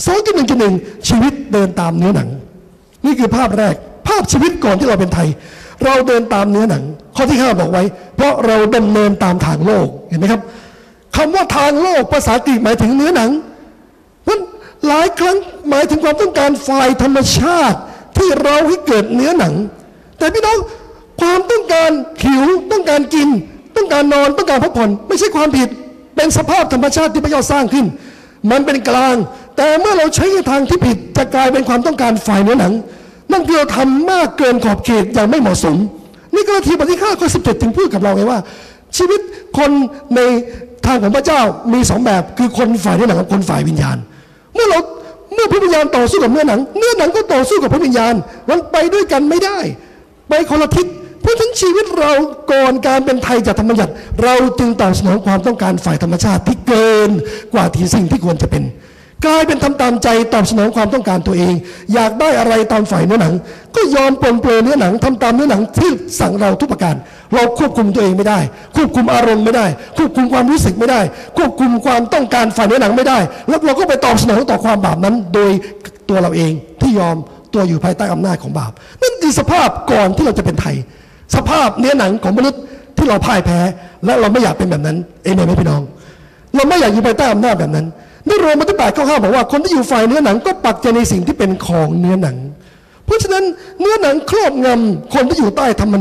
2.1.1ชีวิตเดินตามเนื้อหนังนี่คือภาพแรกภาพชีวิตก่อนที่เราเป็นไทยเราเดินตามเนื้อหนังข้อที่5บอกไว้เพราะเราดำเนินตามทางโลกเห็นไหมครับคำว่าทางโลกภาษากรีกหมายถึงเนื้อหนังมันหลายครั้งหมายถึงความต้องการฝ่ายธรรมชาติที่เราให้เกิดเนื้อหนังแต่พี่น้องความต้องการหิวต้องการกินต้องการนอนต้องการพักผ่อนไม่ใช่ความผิดเป็นสภาพธรรมชาติที่พระเจ้าสร้างขึ้นมันเป็นกลางแต่เมื่อเราใช้ทางที่ผิดจะกลายเป็นความต้องการฝ่ายเนื้อหนังนั่นคือเราทำมากเกินขอบเขตอย่างไม่เหมาะสมนี่กาลาธีบทที่5ข้อ17ถึงพูดกับเราไงว่าชีวิตคนในทางของพระเจ้ามี2แบบคือคนฝ่ายเนื้อหนังกับคนฝ่ายวิญญาณเมื่อพระวิญญาณต่อสู้กับเนื้อหนังก็ต่อสู้กับพระวิญญาณมันไปด้วยกันไม่ได้ไปคนละทิศเพราะฉะนั้นชีวิตเราก่อนการเป็นไทยจากธรรมบัญญัติเราจึงตอบสนองความต้องการฝ่ายธรรมชาติที่เกินกว่าที่สิ่งที่ควรจะเป็นกลายเป็นทำตามใจตอบสนองความต้องการตัวเองอยากได้อะไรตามฝ่ายเนื้อหนังก็ยอมปลนเปลือยเนื้อหนังทำตามเนื้อหนังที่สั่งเราทุกประการเราควบคุมตัวเองไม่ได้ควบคุมอารมณ์ไม่ได้ควบคุมความรู้สึกไม่ได้ควบคุมความต้องการฝ่ายเนื้อหนังไม่ได้แล้วเราก็ไปตอบสนองต่อความบาปนั้นโดยตัวเราเองที่ยอมตัวอยู่ภายใต้อำนาจของบาปนั่นคือสภาพก่อนที่เราจะเป็นไทยสภาพเนื้อหนังของมนุษย์ที่เราพ่ายแพ้และเราไม่อยากเป็นแบบนั้นเองไหมพี่น้องเราไม่อยากอยู่ภายใต้อำนาจแบบนั้นในโรมบทที่8ข้อ5บอกว่าคนที่อยู่ฝ่ายเนื้อหนังก็ปักใจในสิ่งที่เป็นของเนื้อหนังเพราะฉะนั้นเนื้อหนังครอบงำคนที่อยู่ใต้ธรรมบัญญัติก็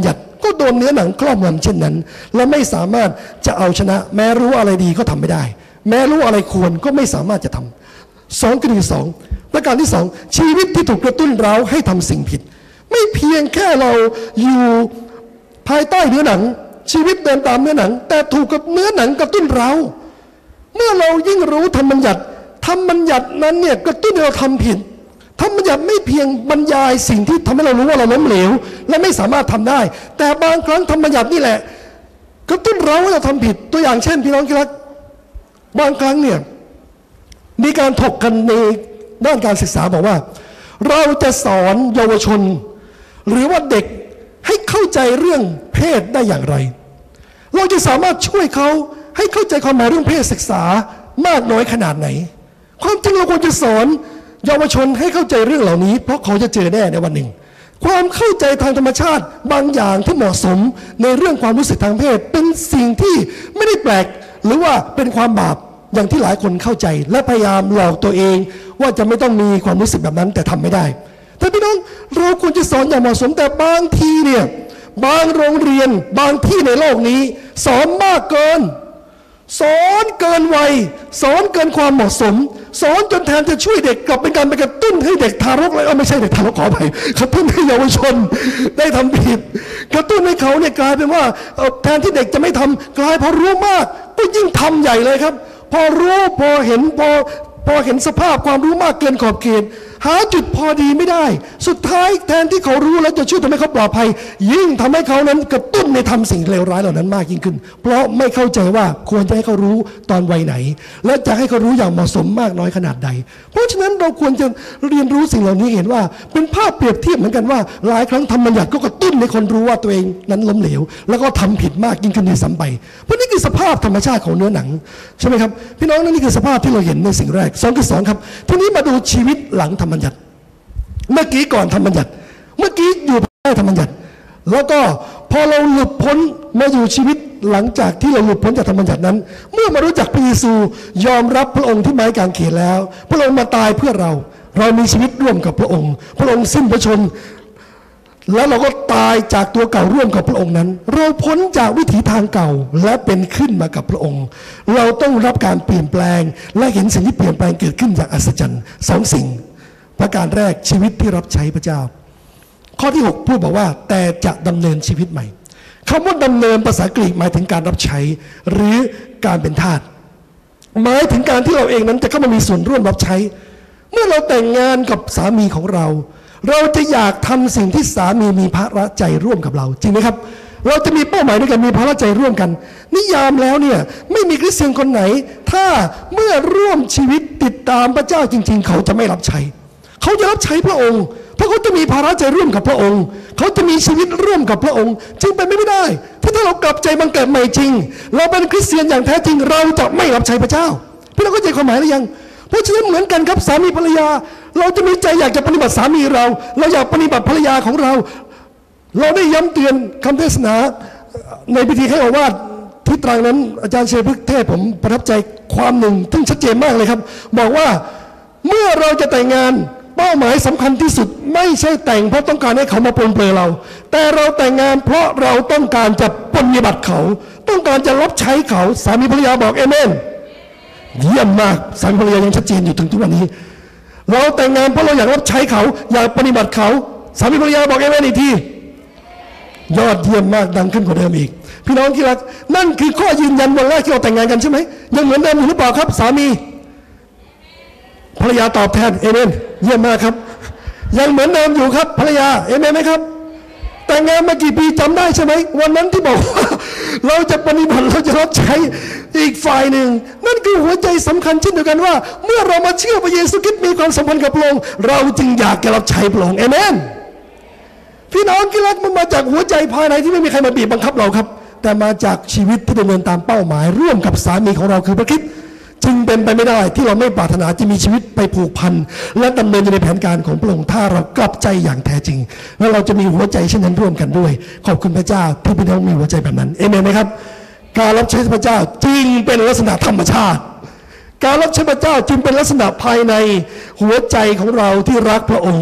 ก็โดนเนื้อหนังครอบงำเช่นนั้นและไม่สามารถจะเอาชนะแม้รู้อะไรดีก็ทำไม่ได้แม้รู้อะไรควรก็ไม่สามารถจะทำ2 คือ2ประการที่2ชีวิตที่ถูกกระตุ้นเร้าให้ทำสิ่งผิดไม่เพียงแค่เราอยู่ภายใต้เนื้อหนังชีวิตเดินตามเนื้อหนังแต่ถูกกับเนื้อหนังกระตุ้นเราเมื่อเรายิ่งรู้ธรรมบัญญัตินั้นเนี่ยกระตุ้นให้เราทำผิดธรรมบัญญัติไม่เพียงบรรยายสิ่งที่ทำให้เรารู้ว่าเราล้มเหลวและไม่สามารถทำได้แต่บางครั้งธรรมบัญญัตินี่แหละกระตุ้นเราให้เราทำผิดตัวอย่างเช่นพี่น้องที่รักบางครั้งเนี่ยมีการถกกันในด้านการศึกษาบอกว่าเราจะสอนเยาวชนหรือว่าเด็กให้เข้าใจเรื่องเพศได้อย่างไรเราจะสามารถช่วยเขาให้เข้าใจความหมายเรื่องเพศศึกษามากน้อยขนาดไหนความจริงเราควรจะสอนเยาวชนให้เข้าใจเรื่องเหล่านี้เพราะเขาจะเจอแน่ในวันหนึ่งความเข้าใจทางธรรมชาติบางอย่างที่เหมาะสมในเรื่องความรู้สึกทางเพศเป็นสิ่งที่ไม่ได้แปลกหรือว่าเป็นความบาปอย่างที่หลายคนเข้าใจและพยายามหลอกตัวเองว่าจะไม่ต้องมีความรู้สึกแบบนั้นแต่ทำไม่ได้แต่พี่น้องเราควรจะสอนอย่างเหมาะสมแต่บางทีเนี่ยบางโรงเรียนบางที่ในโลกนี้สอนมากเกินสอนเกินวัยสอนเกินความเหมาะสมสอนจนแทนจะช่วยเด็กกลับเป็นการไปกระตุ้นให้เด็กทารกไม่ใช่เด็กทารกขออภัยกระตุ้นให้เยาวชนได้ทำผิดกระตุ้นให้เขาเนี่ยกลายเป็นว่าแทนที่เด็กจะไม่ทำกลายพอรู้มากก็ยิ่งทำใหญ่เลยครับพอรู้พอเห็นสภาพความรู้มากเกินขอบเขตหาจุดพอดีไม่ได้สุดท้ายแทนที่เขารู้แล้วจะช่วยทำให้เขาปลอดภัยยิ่งทำให้เขานั้นกระตุ้นในทำสิ่งเลวร้ายเหล่านั้นมากยิ่งขึ้นเพราะไม่เข้าใจว่าควรจะให้เขารู้ตอนวัยไหนและจะให้เขารู้อย่างเหมาะสมมากน้อยขนาดใดเพราะฉะนั้นเราควรจะเรียนรู้สิ่งเหล่านี้เห็นว่าเป็นภาพเปรียบเทียบเหมือนกันว่าหลายครั้งธรรมบัญญัติก็กระตุ้นในคนรู้ว่าตัวเองนั้นล้มเหลวแล้วก็ทำผิดมากยิ่งขึ้นในซ้ำไปเพราะนี่คือสภาพธรรมชาติของเนื้อหนังใช่ไหมครับพี่น้องนี่คือสภาพที่เราเห็นในสิ่งแรก2 คือ 2ครับทีนี้มาดูชีวิตหลังธรรมบัญญัติเมื่อกี้ก่อนธรรมบัญญัติเมื่อกี้อยู่ภายใต้ธรรมบัญญัติแล้วก็พอเราหลุดพ้นมาอยู่ชีวิตหลังจากที่เราหลุดพ้นจากธรรมบัญญัตินั้นเมื่อมารู้จักพระเยซูยอมรับพระองค์ที่ไม้กางเขนแล้วพระองค์มาตายเพื่อเรามีชีวิตร่วมกับพระองค์สิ้นพระชนแล้วเราก็ตายจากตัวเก่าร่วมกับพระองค์นั้นเราพ้นจากวิถีทางเก่าและเป็นขึ้นมากับพระองค์เราต้องรับการเปลี่ยนแปลงและเห็นสิ่งที่เปลี่ยนแปลงเกิดขึ้นอย่างอัศจรรย์2 สิ่งประการแรกชีวิตที่รับใช้พระเจ้าข้อที่6พูดบอกว่าแต่จะดำเนินชีวิตใหม่คำว่าดำเนินภาษากรีกหมายถึงการรับใช้หรือการเป็นทาสหมายถึงการที่เราเองนั้นจะเข้ามามีส่วนร่วมรับใช้เมื่อเราแต่งงานกับสามีของเราจะอยากทำสิ่งที่สามีมีภาระใจร่วมกับเราจริงไหมครับเราจะมีเป้าหมายด้วยกันมีภาระใจร่วมกันนิยามแล้วเนี่ยไม่มีคริสเตียนคนไหนถ้าเมื่อร่วมชีวิตติดตามพระเจ้าจริงๆเขาจะไม่รับใช้เขาจะรับใช้พระองค์เพราะเขาจะมีภาระใจร่วมกับพระองค์เขาจะมีชีวิตร่วมกับพระองค์จึงเป็นไม่ได้ถ้าเรากลับใจบังเกิดใหม่จริงเราเป็นคริสเตียนอย่างแท้จริงเราจะไม่รับใช้พระเจ้าพี่น้องเข้าใจความหมายหรือยังเพราะฉะนั้นเหมือนกันครับสามีภรรยาเราจะมีใจอยากจะปฏิบัติสามีเราอยากปฏิบัติภรรยาของเราได้ย้ำเตือนคำเทศนาในพิธีให้โอวาทที่ตรังนั้นอาจารย์เชยพฤกษ์เทศผมประทับใจความหนึ่งซึ่งชัดเจนมากเลยครับบอกว่าเมื่อเราจะแต่งงานเป้าหมายสำคัญที่สุดไม่ใช่แต่งเพราะต้องการให้เขามาปลนเปลือยเราแต่เราแต่งงานเพราะเราต้องการจะปฏิบัติเขาต้องการจะรับใช้เขาสามีภรรยาบอกเอเมนเยี่ยมมากสามีภรรยายังชัดเจนอยู่ถึงทุกวันนี้เราแต่งงานเพราะเราอยากรับใช้เขาอยากปฏิบัติเขาสามีภรรยาบอกเอเมนอีกทียอดเยี่ยมมากดังขึ้นกว่าเดิมอีกพี่น้องที่รักนั่นคือข้อยืนยันวันแรกที่เราแต่งงานกันใช่ไหมยังเหมือนเดิมอยู่หรือเปล่าครับสามีภรรยาตอบแทนเอเมนเยี่ยมมากครับยังเหมือนเดิมอยู่ครับภรรยาเอเมนไหมครับแต่งงานมากี่ปีจำได้ใช่ไหมวันนั้นที่บอกว่าเราจะปฏิบัติเราจะรับใช้อีกฝ่ายหนึ่งนั่นคือหัวใจสำคัญเช่นเดียวกันว่าเมื่อเรามาเชื่อพระเยซูคริสต์มีความสัมพันธ์กับพระองค์เราจึงอยากจะรับใช้พระองค์เอเมนพี่น้องที่รักมันมาจากหัวใจภายในที่ไม่มีใครมาบีบบังคับเราครับแต่มาจากชีวิตที่ดำเนินตามเป้าหมายร่วมกับสามีของเราคือพระคริสต์จึงเป็นไปไม่ได้ที่เราไม่ปรารถนาจะมีชีวิตไปผูกพันและดำเนินในแผนการของพระองค์ถ้าเรากลับใจอย่างแท้จริงแล้วเราจะมีหัวใจเช่นนั้นร่วมกันด้วยขอบคุณพระเจ้าที่พี่น้องมีหัวใจแบบนั้นเอเมนไหมครับการรับใช้พระเจ้าจึงเป็นลักษณะธรรมชาติการรับใช้พระเจ้าจึงเป็นลักษณะภายในหัวใจของเราที่รักพระองค์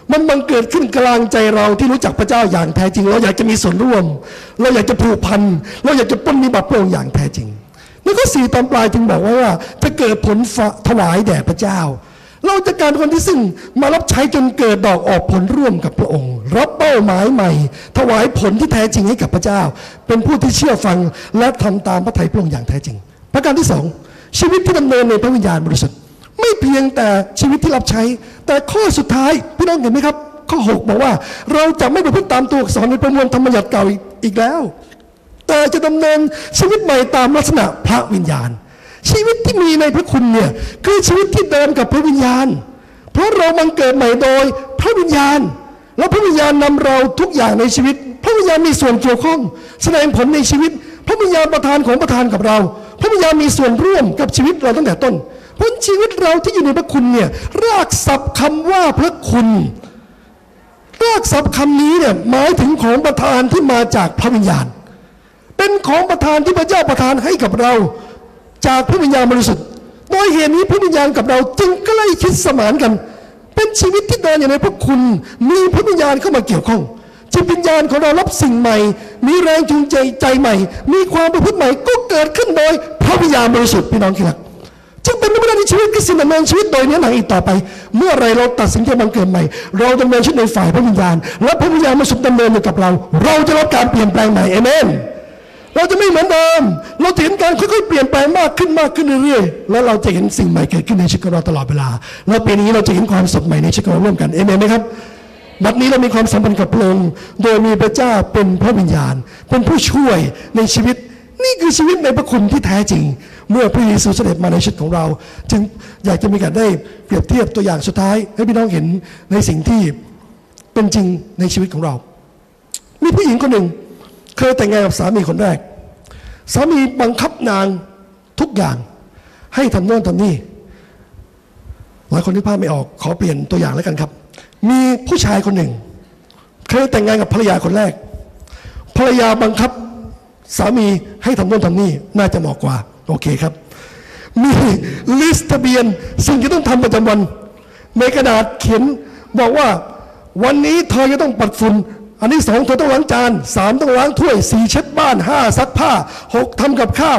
มันบังเกิดขึ้นกลางใจเราที่รู้จักพระเจ้าอย่างแท้จริงเราอยากจะมีส่วนร่วมเราอยากจะผูกพันเราอยากจะปฏิบัติพระองค์อย่างแท้จริงแล้วก็4ตอนปลายจึงบอกว่าจะเกิดผลถวายแด่พระเจ้าเราจะการคนที่ซึ่งมารับใช้จนเกิดดอกออกผลร่วมกับพระองค์รับเป้าหมายใหม่ถวายผลที่แท้จริงให้กับพระเจ้าเป็นผู้ที่เชื่อฟังและทำตามพระทัยพระองค์อย่างแท้จริงประการที่2ชีวิตที่ดำเนินในพระวิญญาณบริสุทธิ์ไม่เพียงแต่ชีวิตที่รับใช้แต่ข้อสุดท้ายพี่น้องเห็นไหมครับข้อ6บอกว่าเราจะไม่ประพฤติตามตัวอักษรในประมวลธรรมบัญญัติเก่าอีกแล้วแต่จะดำเนินชีวิตใหม่ตามลักษณะพระวิญญาณชีวิตที่มีในพระคุณเนี่ยคือชีวิตที่เดินกับพระวิญญาณเพราะเราบังเกิดใหม่โดยพระวิญญาณแล้วพระวิญญาณนำเราทุกอย่างในชีวิตพระวิญญาณมีส่วนเกี่ยวข้องแสดงผลในชีวิตพระวิญญาณประทานของประทานกับเราพระวิญญาณมีส่วนร่วมกับชีวิตเราตั้งแต่ต้นเพราะชีวิตเราที่อยู่ในพระคุณเนี่ยรากศัพท์คำว่าพระคุณรากศัพท์คำนี้เนี่ยหมายถึงของประทานที่มาจากพระวิญญาณเป็นของประทานที่พระเจ้าประทานให้กับเราจากพระวิญญาณบริสุทธิ์โดยเหตุนี้พระวิญญาณกับเราจึงใกล้ชิดสมานกันเป็นชีวิตที่เดินอยู่ในพระคุณมีพระวิญญาณเข้ามาเกี่ยวข้องจิตวิญญาณของเรารับสิ่งใหม่มีแรงจูงใจใหม่มีความประพฤติใหม่ก็เกิดขึ้นโดยพระวิญญาณบริสุทธิ์พี่น้องที่รักจึงเป็นไม่ได้ในชีวิตที่สิ่งดำเนินชีวิตโดยเนื้อหนังอีกต่อไปเมื่อไรเราตัดสินใจบังเกิดใหม่เราดำเนินชีวิตในฝ่ายพระวิญญาณและพระวิญญาณบริสุทธิ์ดำเนินอยู่กับเราเราจะรับการเปลี่ยนแปลงใหม่เอเมนเราจะไม่เหมือนเดิมเราจะเห็นการค่อยๆเปลี่ยนแปลงมากขึ้นเรื่อยๆและเราจะเห็นสิ่งใหม่เกิดขึ้นในชีวิตของเราตลอดเวลาและปีนี้เราจะเห็นความสดใหม่ในชีวิตของเราร่วมกันเอเมนไหมครับบัดนี้เรามีความสัมพันธ์กับพระองค์โดยมีพระเจ้าเป็นพระวิญญาณเป็นผู้ช่วยในชีวิตนี่คือชีวิตในพระคุณที่แท้จริงเมื่อพระเยซูเสด็จมาในชีวิตของเราจึงอยากจะมีการได้เปรียบเทียบตัวอย่างสุดท้ายให้พี่น้องเห็นในสิ่งที่เป็นจริงในชีวิตของเรามีผู้หญิงคนหนึ่งเคยแต่งงานกับสามีคนแรกสามีบังคับนางทุกอย่างให้ทำโน่นทำนี่หลายคนที่ภาพไม่ออกขอเปลี่ยนตัวอย่างแล้วกันครับมีผู้ชายคนหนึ่งเคยแต่งงานกับภรรยาคนแรกภรรยาบังคับสามีให้ทำโน่นทำนี่น่าจะเหมาะกว่าโอเคครับมีลิสต์ทะเบียนสิ่งที่ต้องทำประจำวันในกระดาษเขียนบอกว่าวันนี้เธอจะต้องปัดฝุ่นอันที่2เธอต้องล้างจาน3ต้องล้างถ้วย4เช็ดบ้าน5ซักผ้า6ทำกับข้าว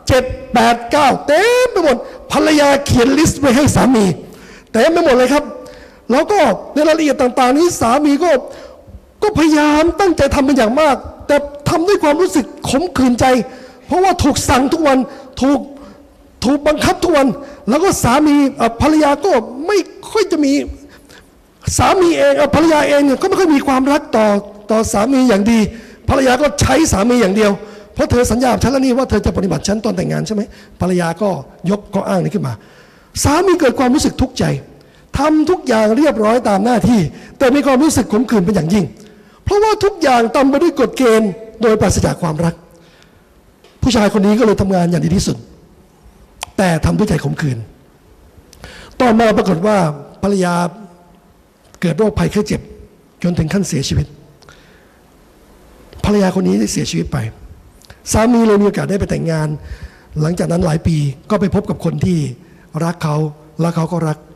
7 8 9เต็มไปหมดภรรยาเขียนลิสต์ไว้ให้สามีเต็มไปหมดเลยครับแล้วก็ในรายละเอียดต่างๆนี้สามีก็พยายามตั้งใจทำเป็นอย่างมากแต่ทำด้วยความรู้สึกขมขื่นใจเพราะว่าถูกสั่งทุกวันถูกบังคับทุกวันแล้วก็สามีภรรยาก็ไม่ค่อยจะมีสามีเองภรรยาเองเนี่ยก็ไม่ค่อยมีความรักต่อสามีอย่างดีภรรยาก็ใช้สามีอย่างเดียวเพราะเธอสัญญากับฉันแล้วนี่ว่าเธอจะปฏิบัติฉันตอนแต่งงานใช่ไหมภรรยาก็ยกข้ออ้างนี้ขึ้นมาสามีเกิดความรู้สึกทุกข์ใจทำทุกอย่างเรียบร้อยตามหน้าที่แต่มีความรู้สึกขมขื่นเป็นอย่างยิ่งเพราะว่าทุกอย่างตามไปด้วยกฎเกณฑ์โดยปราศจากความรักผู้ชายคนนี้ก็เลยทำงานอย่างดีที่สุดแต่ทำด้วยใจขมขื่นต่อมาปรากฏว่าภรรยาเกิดโรคภัยไข้เจ็บจนถึงขั้นเสียชีวิตภรรยาคนนี้ได้เสียชีวิตไปสามีเลยมีโอกาสได้ไปแต่งงานหลังจากนั้นหลายปีก็ไปพบกับคนที่รักเขาและเขาก็รัก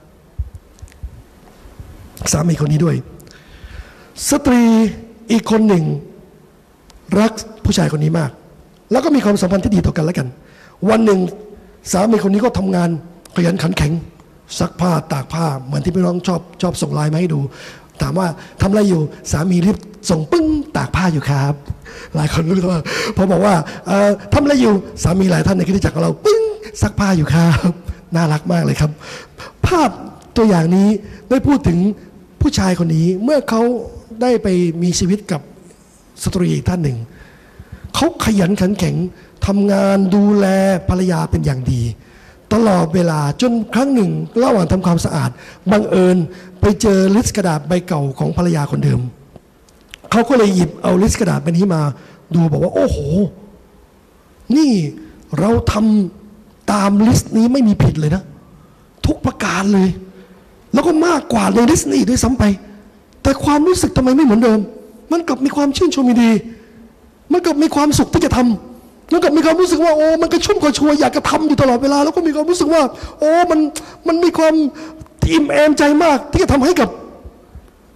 สามีคนนี้ด้วยสตรีอีกคนหนึ่งรักผู้ชายคนนี้มากแล้วก็มีความสัมพันธ์ที่ดีต่อกันและกันวันหนึ่งสามีคนนี้ก็ทำงานขยันขันแข็งซักผ้าตากผ้าเหมือนที่พี่น้องชอบส่งไลน์มาให้ดูถามว่าทำอะไรอยู่สามีรีบส่งปึ้งตากผ้าอยู่ครับหลายคนรู้ว่าพอบอกว่าทำอะไรอยู่สามีหลายท่านในคริสตจักรของเราปึ้งซักผ้าอยู่ครับน่ารักมากเลยครับภาพตัวอย่างนี้ได้พูดถึงผู้ชายคนนี้เมื่อเขาได้ไปมีชีวิตกับสตรีอีกท่านหนึ่งเขาขยันขันแข็งทำงานดูแลภรรยาเป็นอย่างดีตลอดเวลาจนครั้งหนึ่งระหว่างทำความสะอาดบังเอิญไปเจอลิสต์กระดาษใบเก่าของภรรยาคนเดิมเขาก็เลยหยิบเอาลิสต์กระดาษใบนี้มาดูบอกว่าโอ้โหนี่เราทำตามลิสต์นี้ไม่มีผิดเลยนะทุกประการเลยแล้วก็มากกว่าในลิสต์นี้ด้วยซ้ำไปแต่ความรู้สึกทำไมไม่เหมือนเดิมมันกลับมีความชื่นชมดีมันกลับมีความสุขที่จะทำแล้วก็มีความรู้สึกว่าโอ้มันกระชุ่มกระชวยอยากจะทำอยู่ตลอดเวลาแล้วก็มีความรู้สึกว่าโอ้มันมีความอิ่มเอมใจมากที่จะทำให้กับ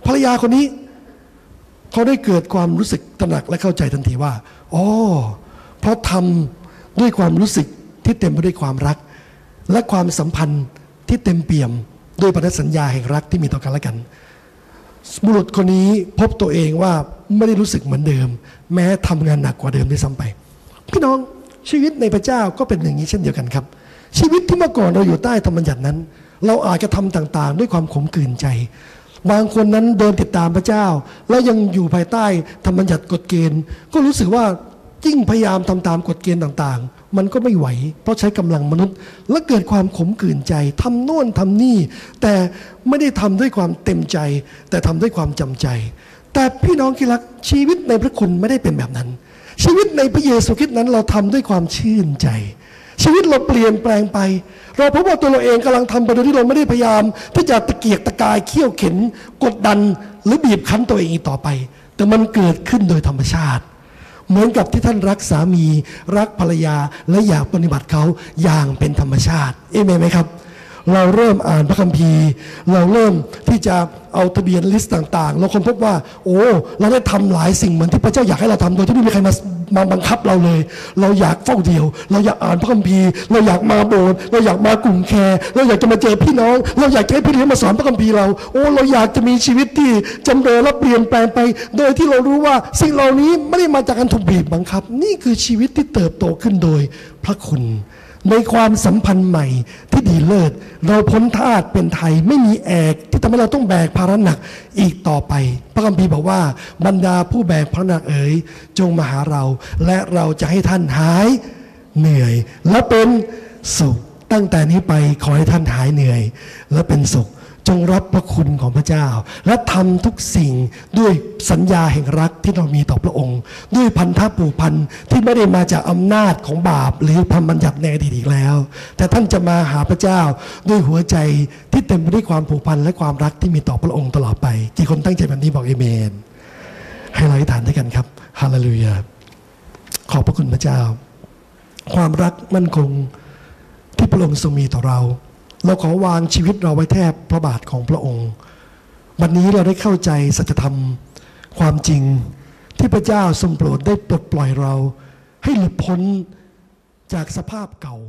ภรรยาคนนี้เขาได้เกิดความรู้สึกตระหนักและเข้าใจทันทีว่าอ๋อเพราะทำด้วยความรู้สึกที่เต็มไปด้วยความรักและความสัมพันธ์ที่เต็มเปี่ยมด้วยพันธสัญญาแห่งรักที่มีต่อกันและกันบุรุษคนนี้พบตัวเองว่าไม่ได้รู้สึกเหมือนเดิมแม้ทำงานหนักกว่าเดิมด้วยซ้ำไปพี่น้องชีวิตในพระเจ้าก็เป็นอย่างนี้เช่นเดียวกันครับชีวิตที่เมื่อก่อนเราอยู่ใต้ธรรมบัญญัตินั้นเราอาจจะทำต่างๆด้วยความขมขื่นใจบางคนนั้นเดินติดตามพระเจ้าแล้วยังอยู่ภายใต้ธรรมบัญญัติกฎเกณฑ์ก็รู้สึกว่ายิ่งพยายามทำตามกฎเกณฑ์ต่างๆมันก็ไม่ไหวเพราะใช้กำลังมนุษย์และเกิดความขมขื่นใจทำโน่นทำนี่แต่ไม่ได้ทำด้วยความเต็มใจแต่ทำด้วยความจำใจแต่พี่น้องที่รักชีวิตในพระคุณไม่ได้เป็นแบบนั้นชีวิตในพระเยซูคริสต์นั้นเราทำด้วยความชื่นใจชีวิตเราเปลี่ยนแปลงไปเราพบว่าตัวเราเองกำลังทำไปโดยที่เราไม่ได้พยายามที่จะตะเกียกตะกายเขี่ยวเข็นกดดันหรือบีบคั้นตัวเองอีกต่อไปแต่มันเกิดขึ้นโดยธรรมชาติเหมือนกับที่ท่านรักสามีรักภรรยาและอยากปฏิบัติเขาอย่างเป็นธรรมชาติเอเมนไหมครับเราเริ่มอ่านพระคัมภีร์เราเริ่มที่จะเอาทะเบียนลิสต์ต่างๆเราค้นพบว่าโอ้เราได้ทำหลายสิ่งเหมือนที่พระเจ้าอยากให้เราทำโดยที่ไม่มีใครมาบังคับเราเลยเราอยากเฝ้าเดี่ยวเราอยากอ่านพระคัมภีร์เราอยากมาโบสถ์เราอยากมากลุ่มแคร์เราอยากจะมาเจอพี่น้องเราอยากให้พี่เลี้ยงมาสอนพระคัมภีร์เราโอ้เราอยากจะมีชีวิตที่จำเริญและเปลี่ยนแปลงไปโดยที่เรารู้ว่าสิ่งเหล่านี้ไม่ได้มาจากการถูกบีบบังคับนี่คือชีวิตที่เติบโตขึ้นโดยพระคุณในความสัมพันธ์ใหม่ที่ดีเลิศเราพ้นทาสเป็นไทยไม่มีแอกที่ทำให้เราต้องแบกภาระหนักอีกต่อไปพระคัมภีร์บอกว่าบรรดาผู้แบกภาระหนักเอ๋ยจงมาหาเราและเราจะให้ท่านหายเหนื่อยและเป็นสุขตั้งแต่นี้ไปขอให้ท่านหายเหนื่อยและเป็นสุขจงรับพระคุณของพระเจ้าและทำทุกสิ่งด้วยสัญญาแห่งรักที่เรามีต่อพระองค์ด้วยพันธะผูกพันที่ไม่ได้มาจากอำนาจของบาปหรือธรรมบัญญัติในอดีตอีกแล้วแต่ท่านจะมาหาพระเจ้าด้วยหัวใจที่เต็มไปด้วยความผูกพันและความรักที่มีต่อพระองค์ตลอดไปกี่คนตั้งใจแบบนี้บอกเอเมนให้เราอธิษฐานด้วยกันครับฮาเลลูยาขอบพระคุณพระเจ้าความรักมั่นคงที่พระองค์ทรงมีต่อเราขอวางชีวิตเราไว้แทบพระบาทของพระองค์วันนี้เราได้เข้าใจสัจธรรมความจริงที่พระเจ้าทรงโปรดได้ปลดปล่อยเราให้หลุดพ้นจากสภาพเก่า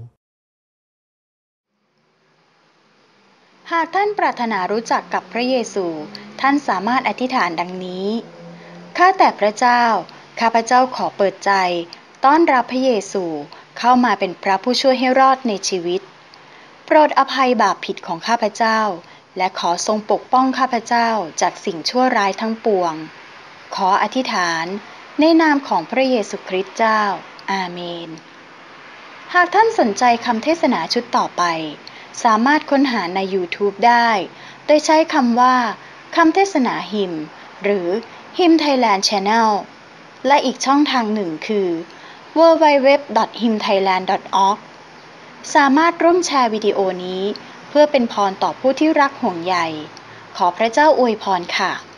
หากท่านปรารถนารู้จักกับพระเยซูท่านสามารถอธิษฐานดังนี้ข้าแต่พระเจ้าข้าพระเจ้าขอเปิดใจต้อนรับพระเยซูเข้ามาเป็นพระผู้ช่วยให้รอดในชีวิตโปรดอภัยบาปผิดของข้าพเจ้าและขอทรงปกป้องข้าพเจ้าจากสิ่งชั่วร้ายทั้งปวงขออธิษฐานในนามของพระเยซูคริสต์เจ้าอาเมนหากท่านสนใจคำเทศนาชุดต่อไปสามารถค้นหาใน YouTube ได้โดยใช้คำว่าคำเทศนาฮิมหรือ Hymn Thailand Channel และอีกช่องทางหนึ่งคือ www.hymnthailand.org สามารถร่วมแชร์วิดีโอนี้เพื่อเป็นพรต่อผู้ที่รักห่วงใยขอพระเจ้าอวยพรค่ะ